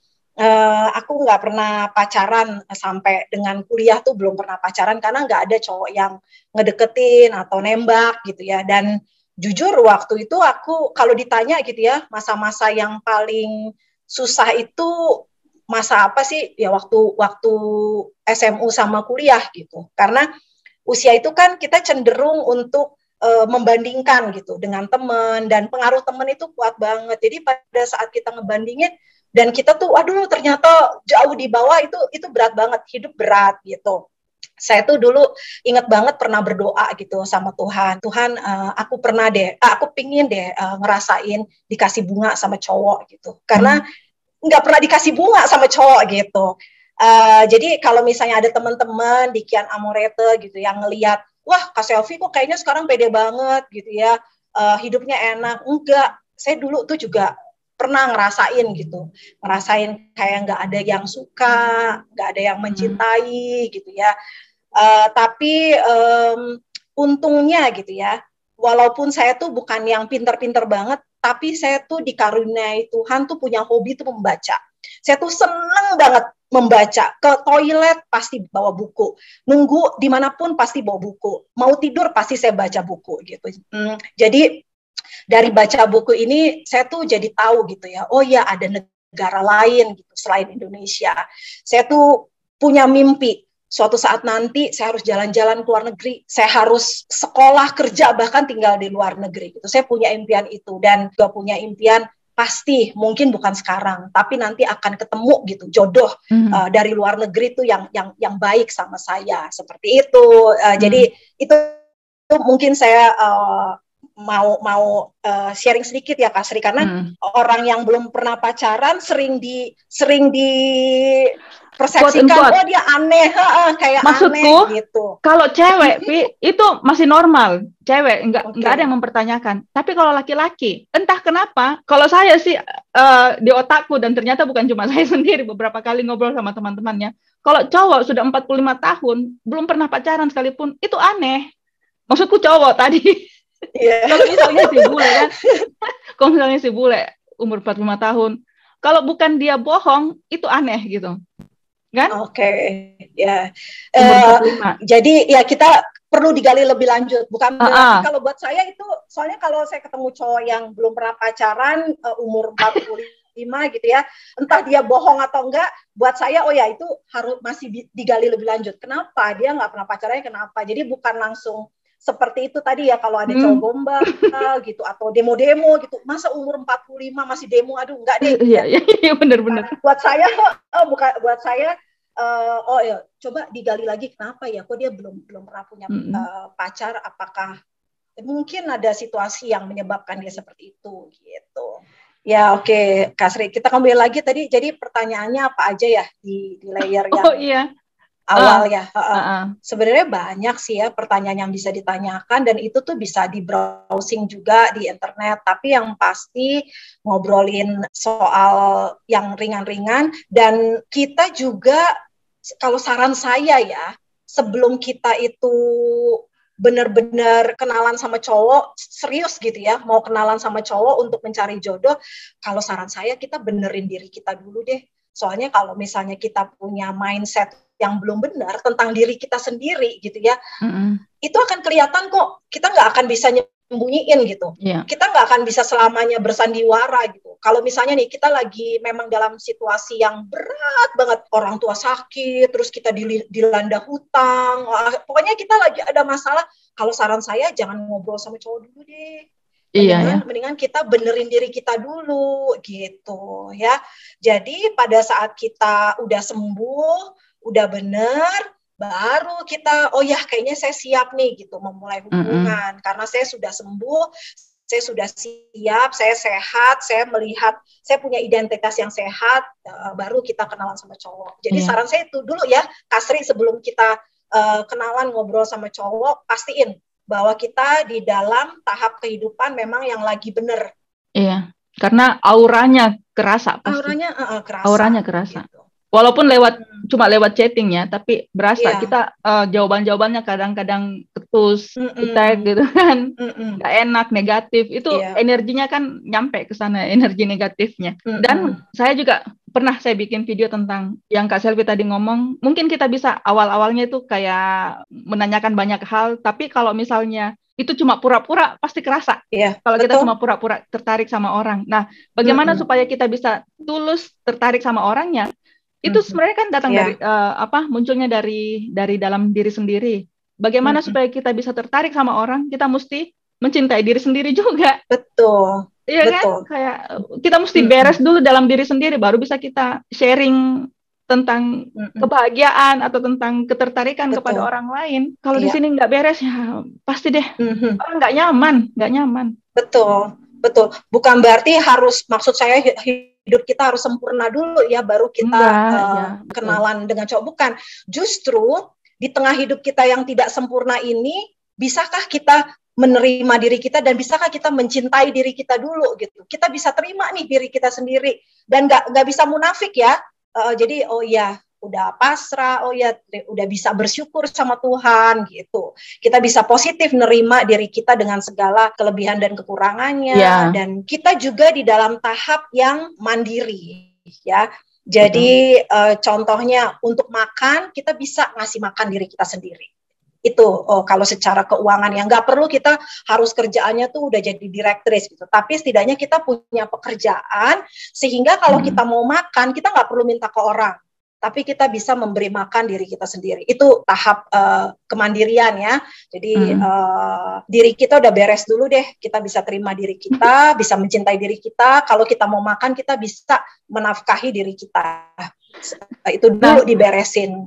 aku nggak pernah pacaran sampai dengan kuliah tuh, belum pernah pacaran karena nggak ada cowok yang ngedeketin atau nembak gitu ya. Dan jujur waktu itu aku kalau ditanya gitu ya, masa-masa yang paling susah itu masa apa sih? Ya waktu SMU sama kuliah gitu. Karena usia itu kan kita cenderung untuk membandingkan gitu dengan teman, dan pengaruh teman itu kuat banget. Jadi pada saat kita ngebandingin dan kita tuh aduh ternyata jauh di bawah, itu berat banget, hidup berat gitu. Saya tuh dulu inget banget pernah berdoa gitu sama Tuhan. Tuhan, aku pingin deh ngerasain dikasih bunga sama cowok gitu. Karena nggak pernah dikasih bunga sama cowok gitu. Jadi kalau misalnya ada teman-teman di Kian Amorete gitu yang ngelihat, wah Kak Selvi kok kayaknya sekarang pede banget gitu ya, hidupnya enak. Enggak, saya dulu tuh juga pernah ngerasain gitu, ngerasain kayak nggak ada yang suka, nggak ada yang mencintai gitu ya. Tapi untungnya gitu ya, walaupun saya tuh bukan yang pinter-pinter banget, tapi saya tuh dikaruniai Tuhan tuh punya hobi tuh membaca. Saya tuh seneng banget membaca. Ke toilet pasti bawa buku, nunggu dimanapun pasti bawa buku, mau tidur pasti saya baca buku gitu. Jadi dari baca buku ini saya tuh jadi tahu gitu ya, oh ya ada negara lain gitu selain Indonesia. Saya tuh punya mimpi, suatu saat nanti saya harus jalan-jalan ke luar negeri, saya harus sekolah, kerja, bahkan tinggal di luar negeri gitu. Saya punya impian itu, dan juga punya impian pasti mungkin bukan sekarang, tapi nanti akan ketemu gitu jodoh dari luar negeri tuh yang baik sama saya, seperti itu. Jadi itu mungkin saya mau sharing sedikit ya Kak Sri, karena orang yang belum pernah pacaran sering di persepsikan, oh dia aneh, kayak maksudku, aneh gitu. Kalau cewek, itu masih normal. Cewek nggak ada yang mempertanyakan. Tapi kalau laki-laki, entah kenapa, kalau saya sih di otakku, dan ternyata bukan cuma saya sendiri, beberapa kali ngobrol sama teman-temannya, kalau cowok sudah 45 tahun, belum pernah pacaran sekalipun, itu aneh. Maksudku cowok tadi. Yeah. Kalau misalnya si bule kan, kalau misalnya si bule umur 45 tahun, kalau bukan dia bohong, itu aneh gitu. Kan? Oke, ya. Jadi ya kita perlu digali lebih lanjut. Bukan berarti kalau buat saya itu, soalnya kalau saya ketemu cowok yang belum pernah pacaran, umur 45 gitu ya, entah dia bohong atau enggak, buat saya oh ya itu harus masih digali lebih lanjut. Kenapa dia nggak pernah pacarannya? Kenapa? Jadi bukan langsung seperti itu tadi ya, kalau ada cowok gombal gitu atau demo-demo gitu, masa umur 45 masih demo, aduh enggak deh. Iya benar-benar. Buat saya buat saya oh ya coba digali lagi, kenapa ya kok dia belum pernah punya pacar, apakah mungkin ada situasi yang menyebabkan dia seperti itu gitu. Ya oke, Kak Sri, kita kembali lagi tadi, jadi pertanyaannya apa aja ya di layer yang awal ya. Sebenarnya banyak sih ya pertanyaan yang bisa ditanyakan, dan itu tuh bisa di browsing juga di internet, tapi yang pasti ngobrolin soal yang ringan-ringan. Dan kita juga, kalau saran saya ya, sebelum kita itu benar-benar kenalan sama cowok, serius gitu ya, mau kenalan sama cowok untuk mencari jodoh, kalau saran saya kita benerin diri kita dulu deh. Soalnya kalau misalnya kita punya mindset yang belum benar tentang diri kita sendiri gitu ya, itu akan kelihatan kok. Kita nggak akan bisa nyembunyiin gitu. Kita nggak akan bisa selamanya bersandiwara gitu. Kalau misalnya nih kita lagi memang dalam situasi yang berat banget, orang tua sakit, terus kita dilanda hutang, pokoknya kita lagi ada masalah. Kalau saran saya jangan ngobrol sama cowok dulu deh. Mendingan kita benerin diri kita dulu gitu ya. Jadi pada saat kita udah sembuh, udah bener, baru kita oh ya kayaknya saya siap nih gitu memulai hubungan karena saya sudah sembuh, saya sudah siap, saya sehat, saya melihat saya punya identitas yang sehat, baru kita kenalan sama cowok. Jadi saran saya itu dulu ya, Kasri, sebelum kita kenalan ngobrol sama cowok, pastiin bahwa kita di dalam tahap kehidupan memang yang lagi bener. Iya, karena auranya kerasa pasti. Auranya kerasa. Gitu. Walaupun cuma lewat chatting ya, tapi berasa kita jawaban-jawabannya kadang-kadang ketus, kutek gitu kan, nggak enak, negatif. Itu energinya kan nyampe ke sana, energi negatifnya. Dan saya juga pernah saya bikin video tentang yang Kak Selvi tadi ngomong, mungkin kita bisa awal-awalnya itu kayak menanyakan banyak hal, tapi kalau misalnya itu cuma pura-pura pasti kerasa. Kalau kita cuma pura-pura tertarik sama orang. Nah, bagaimana supaya kita bisa tulus tertarik sama orangnya? Itu sebenarnya kan datang dari munculnya dari dalam diri sendiri. Bagaimana supaya kita bisa tertarik sama orang? Kita mesti mencintai diri sendiri juga. Betul. Iya kan? Kayak kita mesti beres dulu dalam diri sendiri, baru bisa kita sharing tentang kebahagiaan atau tentang ketertarikan kepada orang lain. Kalau di sini nggak beres ya pasti deh orang nggak nyaman. Betul. Bukan berarti maksud saya hidup kita harus sempurna dulu ya baru kita kenalan dengan cowok. Bukan. Justru di tengah hidup kita yang tidak sempurna ini, bisakah kita menerima diri kita dan bisakah kita mencintai diri kita dulu gitu. Kita bisa terima nih diri kita sendiri dan nggak bisa munafik ya. Jadi udah pasrah, udah bisa bersyukur sama Tuhan gitu. Kita bisa positif nerima diri kita dengan segala kelebihan dan kekurangannya, dan kita juga di dalam tahap yang mandiri ya. Jadi contohnya untuk makan, kita bisa ngasih makan diri kita sendiri. Itu kalau secara keuangan ya nggak perlu kita harus kerjaannya tuh udah jadi direktris gitu, tapi setidaknya kita punya pekerjaan sehingga kalau kita mau makan kita nggak perlu minta ke orang, tapi kita bisa memberi makan diri kita sendiri. Itu tahap kemandirian ya. Jadi diri kita udah beres dulu deh, kita bisa terima diri kita, bisa mencintai diri kita. Kalau kita mau makan kita bisa menafkahi diri kita. Itu dulu diberesin.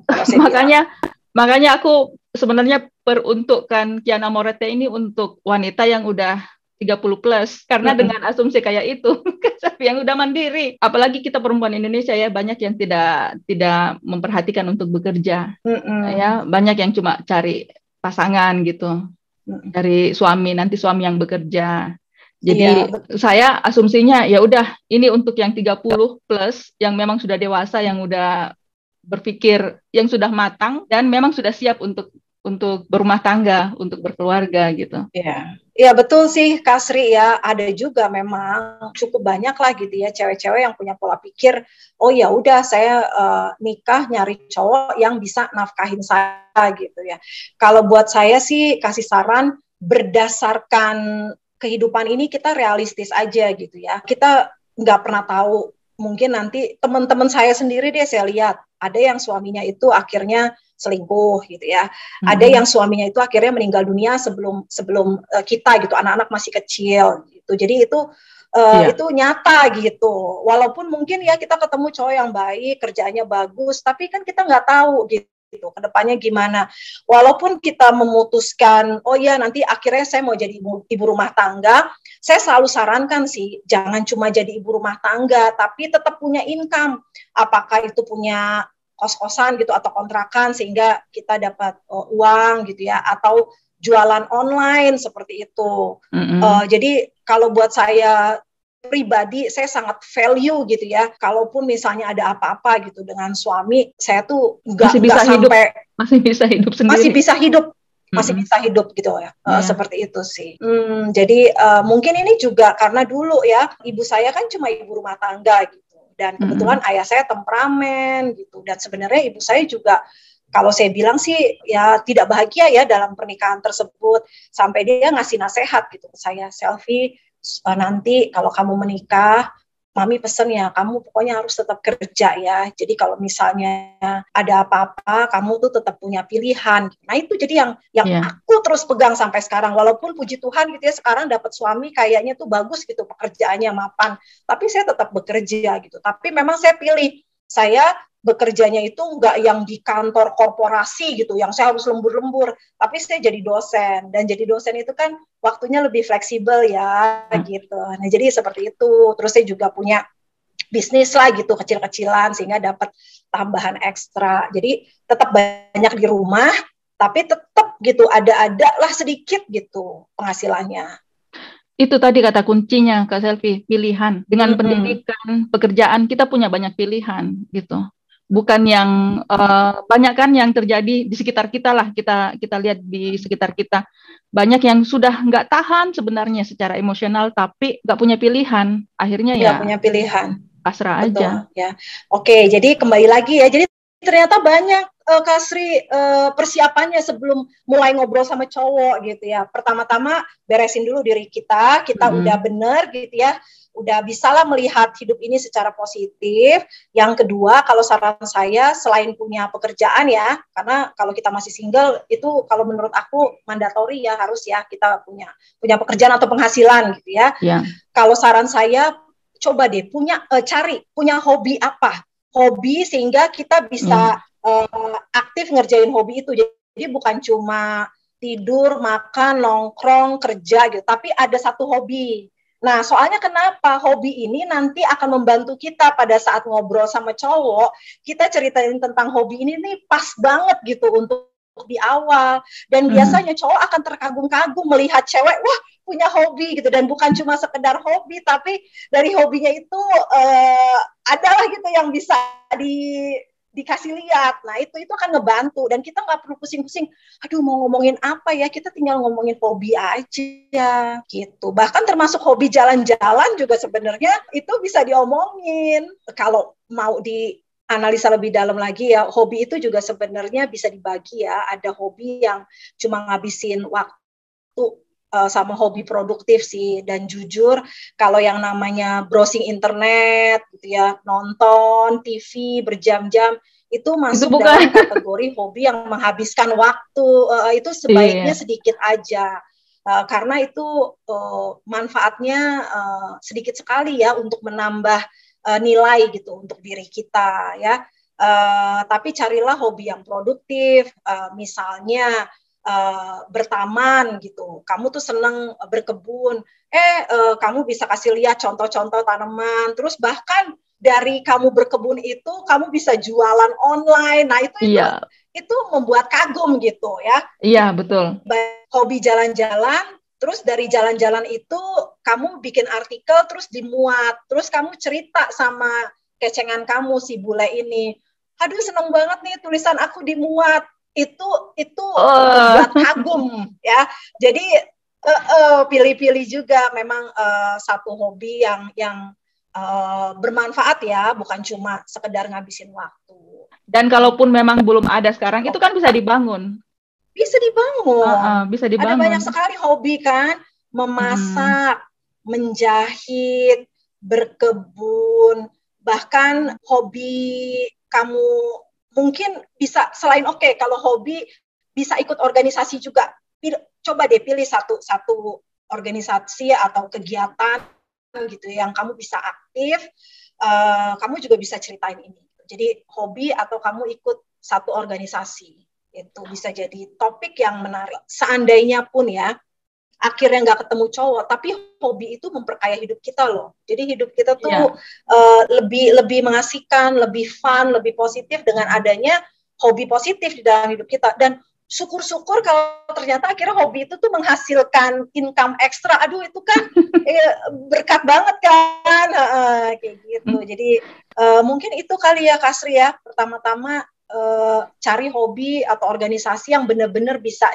Makanya aku sebenarnya peruntukkan Kiana Morete ini untuk wanita yang udah 30 plus, karena dengan asumsi kayak itu yang udah mandiri. Apalagi kita perempuan Indonesia ya, banyak yang tidak memperhatikan untuk bekerja. Ya, banyak yang cuma cari pasangan gitu. Dari suami, nanti suami yang bekerja. Jadi saya asumsinya ya udah ini untuk yang 30 plus yang memang sudah dewasa, yang udah berpikir, yang sudah matang dan memang sudah siap untuk berumah tangga, untuk berkeluarga gitu. Iya betul sih Kasri ya, ada juga memang cukup banyak lah gitu ya cewek-cewek yang punya pola pikir, oh ya udah saya nikah nyari cowok yang bisa nafkahin saya gitu ya. Kalau buat saya sih kasih saran berdasarkan kehidupan ini kita realistis aja gitu ya. Kita nggak pernah tahu, mungkin nanti teman-teman saya sendiri deh saya lihat ada yang suaminya itu akhirnya selingkuh gitu ya. Ada yang suaminya itu akhirnya meninggal dunia sebelum kita gitu, anak-anak masih kecil gitu. Jadi itu itu nyata gitu. Walaupun mungkin ya kita ketemu cowok yang baik, kerjaannya bagus, tapi kan kita nggak tahu gitu kedepannya gimana. Walaupun kita memutuskan, oh ya nanti akhirnya saya mau jadi ibu rumah tangga, saya selalu sarankan sih jangan cuma jadi ibu rumah tangga, tapi tetap punya income. Apakah itu punya kos-kosan gitu atau kontrakan sehingga kita dapat uang gitu ya, atau jualan online seperti itu. Jadi kalau buat saya pribadi, saya sangat value gitu ya. Kalaupun misalnya ada apa-apa gitu dengan suami, saya tuh masih bisa hidup sendiri. Masih bisa hidup gitu ya. Seperti itu sih. Jadi mungkin ini juga karena dulu ya ibu saya kan cuma ibu rumah tangga gitu. Dan kebetulan ayah saya temperamen gitu, dan sebenarnya ibu saya juga kalau saya bilang sih ya tidak bahagia ya dalam pernikahan tersebut, sampai dia ngasih nasihat gitu ke saya, Selfie, nanti kalau kamu menikah, Mami pesen ya, kamu pokoknya harus tetap kerja ya. Jadi kalau misalnya ada apa-apa, kamu tuh tetap punya pilihan. Nah itu jadi yang aku terus pegang sampai sekarang. Walaupun puji Tuhan gitu ya, sekarang dapat suami kayaknya tuh bagus gitu, pekerjaannya mapan. Tapi saya tetap bekerja gitu. Tapi memang saya pilih, saya bekerjanya itu nggak yang di kantor korporasi gitu, yang saya harus lembur-lembur, tapi saya jadi dosen, dan jadi dosen itu kan waktunya lebih fleksibel ya gitu. Nah jadi seperti itu. Terus saya juga punya bisnis lah gitu, kecil-kecilan, sehingga dapat tambahan ekstra. Jadi tetap banyak di rumah, tapi tetap gitu ada lah sedikit gitu penghasilannya. Itu tadi kata kuncinya, Kak Selfie, pilihan. Dengan pendidikan, pekerjaan, kita punya banyak pilihan gitu. Bukan yang banyak kan yang terjadi di sekitar kita lah, kita lihat di sekitar kita. Banyak yang sudah nggak tahan sebenarnya secara emosional, tapi nggak punya pilihan. Akhirnya ya punya pilihan. Pasrah Betul, aja. Ya. Oke, jadi kembali lagi ya. Jadi ternyata banyak Kak Sri persiapannya sebelum mulai ngobrol sama cowok gitu ya. Pertama-tama beresin dulu diri kita udah bener gitu ya. Udah bisalah melihat hidup ini secara positif. Yang kedua, kalau saran saya selain punya pekerjaan ya, karena kalau kita masih single itu kalau menurut aku mandatori ya, harus ya kita punya pekerjaan atau penghasilan gitu ya. Kalau saran saya coba deh cari punya hobi apa, hobi sehingga kita bisa aktif ngerjain hobi itu. Jadi bukan cuma tidur, makan, nongkrong, kerja gitu, tapi ada satu hobi. Nah, soalnya kenapa? Hobi ini nanti akan membantu kita pada saat ngobrol sama cowok, kita ceritain tentang hobi ini nih pas banget gitu untuk di awal. Dan biasanya cowok akan terkagum-kagum melihat cewek, wah punya hobi gitu, dan bukan cuma sekedar hobi, tapi dari hobinya itu adalah gitu yang bisa dikasih lihat. Nah itu akan ngebantu, dan kita nggak perlu pusing-pusing, aduh mau ngomongin apa ya, kita tinggal ngomongin hobi aja gitu. Bahkan termasuk hobi jalan-jalan juga sebenarnya itu bisa diomongin. Kalau mau analisa lebih dalam lagi ya, hobi itu juga sebenarnya bisa dibagi ya. Ada hobi yang cuma ngabisin waktu sama hobi produktif sih. Dan jujur kalau yang namanya browsing internet gitu ya, nonton TV berjam-jam, itu masuk dalam kategori hobi yang menghabiskan waktu. Itu sebaiknya sedikit aja. Karena itu manfaatnya sedikit sekali ya untuk menambah nilai gitu untuk diri kita ya. Tapi carilah hobi yang produktif, misalnya bertaman gitu. Kamu tuh seneng berkebun, kamu bisa kasih lihat contoh-contoh tanaman. Terus bahkan dari kamu berkebun itu kamu bisa jualan online. Nah itu membuat kagum gitu ya. Iya betul. Hobi jalan-jalan. Terus dari jalan-jalan itu kamu bikin artikel, terus dimuat, terus kamu cerita sama kecengan kamu si bule ini. Aduh seneng banget nih tulisan aku dimuat. Itu buat kagum ya. Jadi pilih-pilih juga memang satu hobi yang bermanfaat ya, bukan cuma sekedar ngabisin waktu. Dan kalaupun memang belum ada sekarang, itu kan bisa dibangun. Bisa dibangun. Bisa dibangun. Ada banyak sekali hobi kan, memasak, menjahit, berkebun, bahkan hobi kamu mungkin bisa selain kalau hobi bisa ikut organisasi juga. Coba deh pilih satu organisasi atau kegiatan gitu yang kamu bisa aktif. Kamu juga bisa ceritain ini. Jadi hobi atau kamu ikut satu organisasi, itu bisa jadi topik yang menarik. Seandainya pun ya akhirnya nggak ketemu cowok, tapi hobi itu memperkaya hidup kita loh. Jadi hidup kita tuh lebih mengasihkan, lebih fun, lebih positif dengan adanya hobi positif di dalam hidup kita. Dan syukur-syukur kalau ternyata akhirnya hobi itu tuh menghasilkan income ekstra. Aduh itu kan berkat banget kan, kayak gitu. Jadi mungkin itu kali ya Kak Sri ya, pertama-tama cari hobi atau organisasi yang benar-benar bisa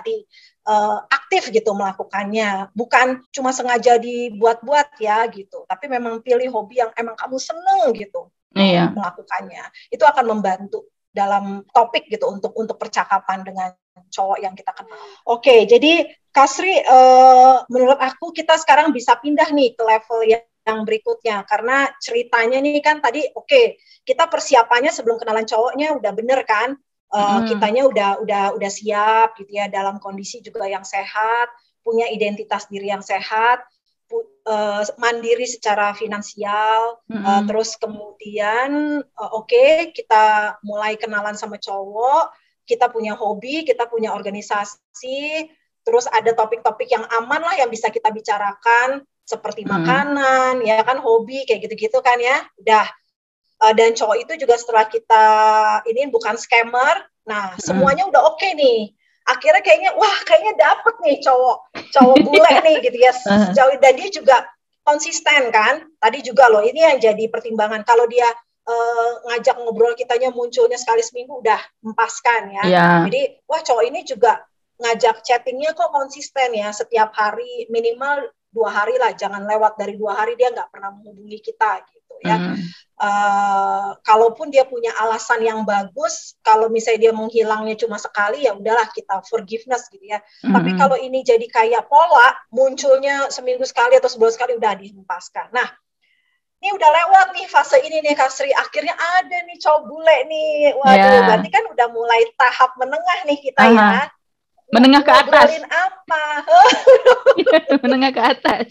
aktif gitu melakukannya, bukan cuma sengaja dibuat-buat ya gitu, tapi memang pilih hobi yang emang kamu seneng gitu. melakukannya. Itu akan membantu dalam topik gitu untuk percakapan dengan cowok yang kita kenal. Oke, jadi Kasri, menurut aku kita sekarang bisa pindah nih ke level yang berikutnya, karena ceritanya nih kan tadi kita persiapannya sebelum kenalan cowoknya udah bener kan, kitanya udah siap gitu ya, dalam kondisi juga yang sehat, punya identitas diri yang sehat, mandiri secara finansial, terus kemudian kita mulai kenalan sama cowok, kita punya hobi, kita punya organisasi, terus ada topik-topik yang aman lah yang bisa kita bicarakan, seperti makanan, ya kan, hobi, kayak gitu-gitu kan ya, udah. Dan cowok itu juga setelah kita, ini bukan scammer, nah semuanya udah oke nih. Akhirnya kayaknya dapet nih cowok bule nih gitu ya. Dan dia juga konsisten kan. Tadi juga loh, ini yang jadi pertimbangan. Kalau dia ngajak ngobrol kitanya munculnya sekali seminggu udah empaskan ya. Jadi cowok ini juga ngajak chattingnya kok konsisten ya, setiap hari minimal 2 hari lah, jangan lewat dari 2 hari dia nggak pernah menghubungi kita gitu ya. Kalaupun dia punya alasan yang bagus, kalau misalnya dia menghilangnya cuma sekali, ya udahlah kita forgiveness gitu ya. Tapi kalau ini jadi kayak pola, munculnya seminggu sekali atau sebulan sekali, udah dihempaskan. Nah, ini udah lewat nih fase ini nih Kasri, akhirnya ada nih cowok bule nih. Waduh, berarti kan udah mulai tahap menengah nih kita ya. Menengah ke atas. Ngobrolin apa? Menengah ke atas.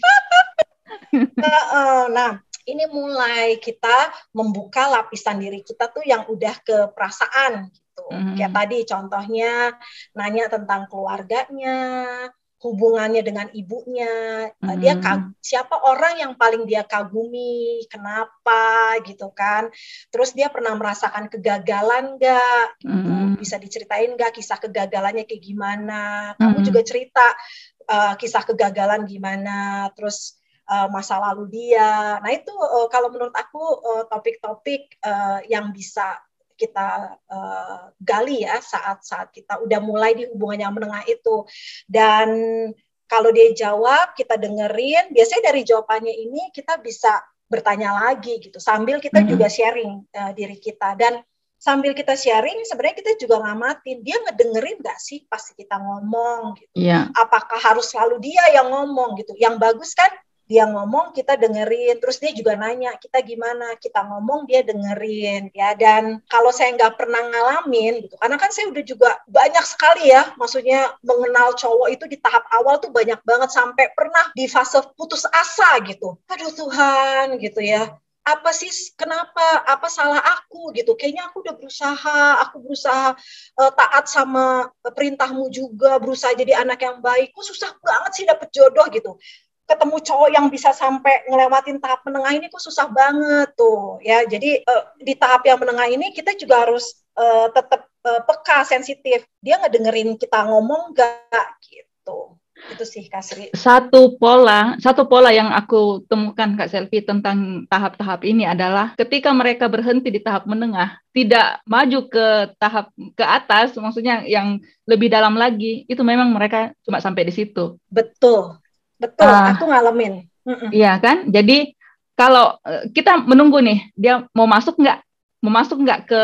Nah, ini mulai kita membuka lapisan diri kita tuh yang udah ke perasaan gitu. Kayak tadi contohnya nanya tentang keluarganya, hubungannya dengan ibunya, dia siapa orang yang paling dia kagumi, kenapa gitu kan. Terus dia pernah merasakan kegagalan nggak? Gitu. Bisa diceritain nggak kisah kegagalannya kayak gimana? Kamu juga cerita kisah kegagalan gimana, terus masa lalu dia. Nah itu kalau menurut aku topik-topik yang bisa kita gali ya saat kita udah mulai di hubungan yang menengah itu. Dan kalau dia jawab, kita dengerin, biasanya dari jawabannya ini kita bisa bertanya lagi gitu, sambil kita juga sharing diri kita. Dan sambil kita sharing, sebenarnya kita juga ngamatin, dia ngedengerin nggak sih pas kita ngomong gitu. Apakah harus selalu dia yang ngomong gitu. Yang bagus kan dia ngomong, kita dengerin, terus dia juga nanya, kita gimana, kita ngomong, dia dengerin, ya. Dan kalau saya nggak pernah ngalamin, gitu, karena kan saya udah juga banyak sekali ya, maksudnya mengenal cowok itu di tahap awal tuh banyak banget, sampai pernah di fase putus asa gitu, aduh Tuhan, gitu ya, apa sih, kenapa, apa salah aku, gitu, kayaknya aku udah berusaha taat sama perintahmu juga, berusaha jadi anak yang baik, kok susah banget sih dapet jodoh, gitu. Ketemu cowok yang bisa sampai ngelewatin tahap menengah ini kok susah banget tuh ya. Jadi di tahap yang menengah ini kita juga harus tetap peka, sensitif. Dia ngedengerin kita ngomong gak gitu. Itu sih Kasri. Satu pola yang aku temukan Kak Selvi tentang tahap-tahap ini adalah ketika mereka berhenti di tahap menengah, tidak maju ke tahap ke atas, maksudnya yang lebih dalam lagi, itu memang mereka cuma sampai di situ. Betul, aku ngalamin. Iya kan? Jadi kalau kita menunggu nih, dia mau masuk nggak ke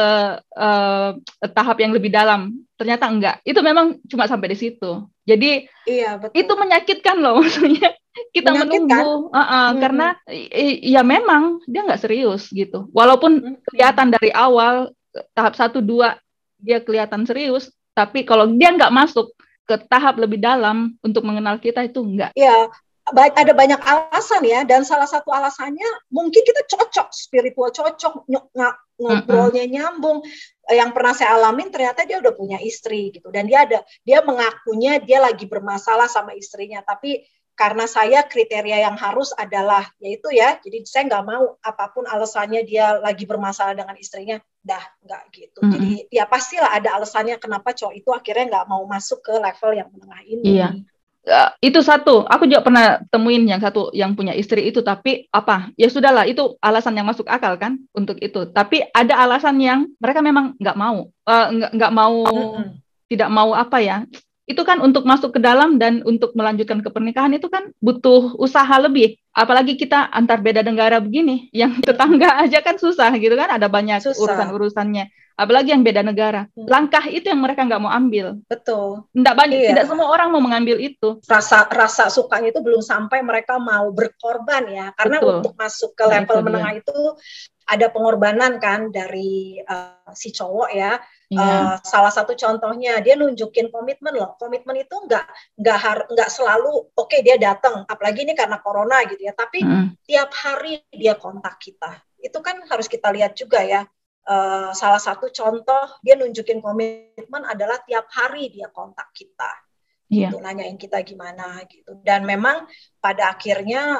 tahap yang lebih dalam? Ternyata enggak. Itu memang cuma sampai di situ. Jadi itu menyakitkan loh, maksudnya kita menunggu, karena ya memang dia nggak serius gitu. Walaupun kelihatan dari awal tahap 1, 2 dia kelihatan serius, tapi kalau dia nggak masuk ke tahap lebih dalam untuk mengenal kita itu enggak. Ya, ada banyak alasan ya, dan salah satu alasannya mungkin kita cocok, spiritual cocok, ngobrolnya nyambung. Yang pernah saya alamin ternyata dia udah punya istri gitu, dan dia mengakunya dia lagi bermasalah sama istrinya, tapi karena saya kriteria yang harus adalah yaitu ya, jadi saya nggak mau apapun alasannya dia lagi bermasalah dengan istrinya, nggak gitu. Jadi ya pastilah ada alasannya kenapa cowok itu akhirnya nggak mau masuk ke level yang menengah ini. Iya. Itu satu, aku juga pernah temuin yang satu yang punya istri itu, tapi ya sudahlah, itu alasan yang masuk akal kan untuk itu. Tapi ada alasan yang mereka memang nggak mau, tidak mau itu kan untuk masuk ke dalam dan untuk melanjutkan ke pernikahan itu kan butuh usaha lebih. Apalagi kita antar beda negara begini, yang tetangga aja kan susah gitu kan, ada banyak Susah. urusan-urusannya. Apalagi yang beda negara. Langkah itu yang mereka nggak mau ambil. Betul. Tidak semua orang mau mengambil itu. Rasa sukanya itu belum sampai mereka mau berkorban ya. Karena Betul. untuk masuk ke level menengah itu ada pengorbanan kan dari si cowok ya. Salah satu contohnya dia nunjukin komitmen loh. Komitmen itu nggak selalu oke, dia datang. Apalagi ini karena corona gitu ya. Tapi tiap hari dia kontak kita. Itu kan harus kita lihat juga ya. Salah satu contoh dia nunjukin komitmen adalah tiap hari dia kontak kita, gitu, nanyain kita gimana gitu. Dan memang pada akhirnya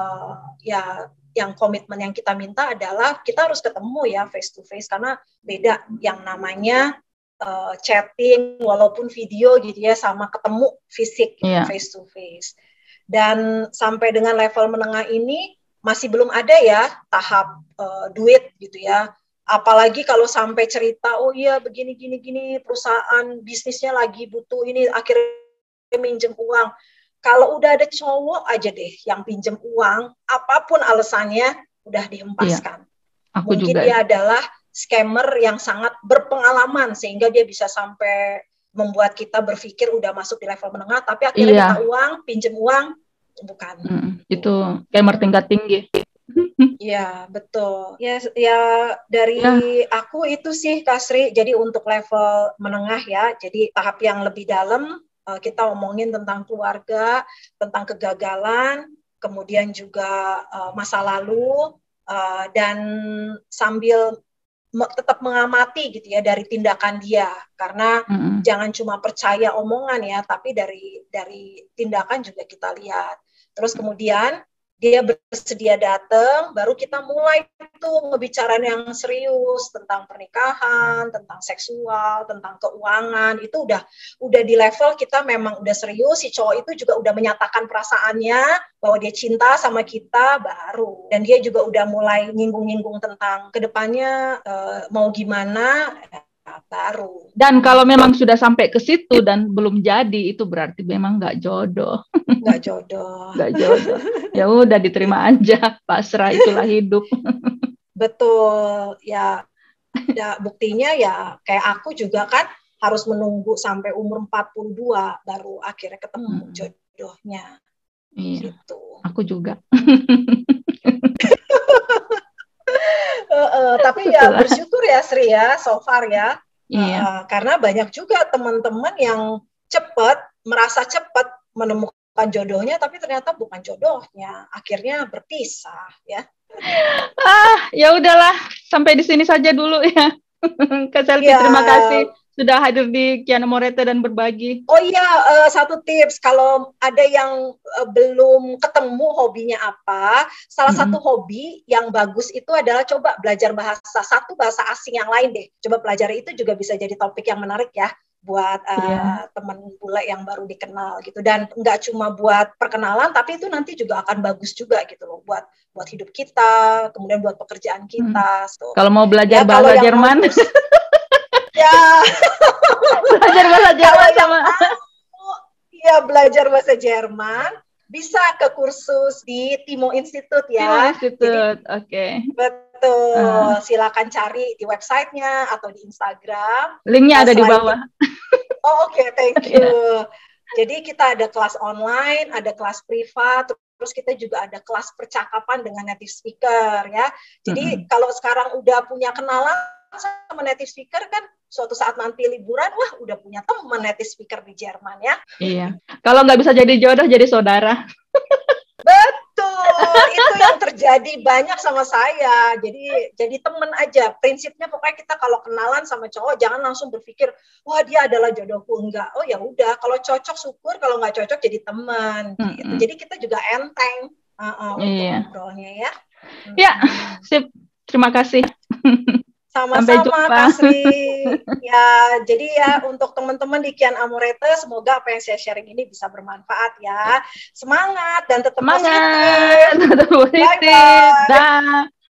ya yang komitmen yang kita minta adalah kita harus ketemu ya face to face, karena beda yang namanya chatting walaupun video gitu ya sama ketemu fisik gitu, face to face. Dan sampai dengan level menengah ini masih belum ada ya tahap duit gitu ya. Apalagi kalau sampai cerita, oh iya begini perusahaan bisnisnya lagi butuh ini, akhirnya minjem uang. Kalau udah ada cowok aja deh yang pinjem uang, apapun alasannya udah dihempaskan. Mungkin dia adalah scammer yang sangat berpengalaman sehingga dia bisa sampai membuat kita berpikir udah masuk di level menengah, tapi akhirnya minta uang, pinjem uang, bukan. Itu scammer tingkat tinggi. Ya, betul. Ya dari aku itu sih Kak Sri. Jadi untuk level menengah ya, jadi tahap yang lebih dalam kita omongin tentang keluarga, tentang kegagalan, kemudian juga masa lalu, dan sambil tetap mengamati gitu ya dari tindakan dia, karena jangan cuma percaya omongan ya, tapi dari tindakan juga kita lihat. Terus kemudian dia bersedia datang, baru kita mulai tuh ngebicaraan yang serius tentang pernikahan, tentang seksual, tentang keuangan. Itu udah di level kita memang udah serius, si cowok itu juga udah menyatakan perasaannya bahwa dia cinta sama kita, baru. Dan dia juga udah mulai nyinggung-nyinggung tentang kedepannya mau gimana, baru. Dan kalau memang sudah sampai ke situ dan belum jadi, itu berarti memang nggak jodoh. Nggak jodoh. Ya udah diterima aja, pasrah, itulah hidup. Betul, ya buktinya ya kayak aku juga kan harus menunggu sampai umur 42 baru akhirnya ketemu jodohnya. Iya, gitu. Aku juga. Tapi ya bersyukur ya Sri ya, so far ya. Iya. Karena banyak juga teman-teman yang merasa cepat menemukan jodohnya, tapi ternyata bukan jodohnya, akhirnya berpisah ya. Ya udahlah, sampai di sini saja dulu ya. Kak Selvi, terima kasih sudah hadir di Kiana Moreta dan berbagi. Oh iya, satu tips, kalau ada yang belum ketemu hobinya apa, salah satu hobi yang bagus itu adalah coba belajar satu bahasa asing yang lain deh. Coba pelajari, itu juga bisa jadi topik yang menarik ya buat teman bule yang baru dikenal gitu. Dan nggak cuma buat perkenalan, tapi itu nanti juga akan bagus juga gitu loh buat hidup kita, kemudian buat pekerjaan kita. So, kalau mau belajar bahasa Jerman, belajar bahasa Jerman sama. Iya, belajar bahasa Jerman bisa ke kursus di Timo Institute ya. Oke. Betul. Silakan cari di websitenya atau di Instagram. Linknya ada di bawah. Oke, thank you. Jadi kita ada kelas online, ada kelas privat, terus kita juga ada kelas percakapan dengan native speaker ya. Jadi kalau sekarang udah punya kenalan sama native speaker kan, suatu saat nanti liburan, wah udah punya teman native speaker di Jerman ya. Iya. Kalau nggak bisa jadi jodoh, jadi saudara. Betul, itu yang terjadi banyak sama saya. Jadi teman aja. Prinsipnya pokoknya kita kalau kenalan sama cowok jangan langsung berpikir, wah dia adalah jodohku, enggak. Oh ya udah, kalau cocok syukur, kalau nggak cocok jadi teman. Gitu. Jadi kita juga enteng untuk ngobrolnya ya. Ya, sip. Terima kasih. Sama-sama Kak Sri. Ya, jadi ya untuk teman-teman di Kian Amorete, semoga apa yang saya sharing ini bisa bermanfaat ya. Semangat dan tetap positif. Bye-bye.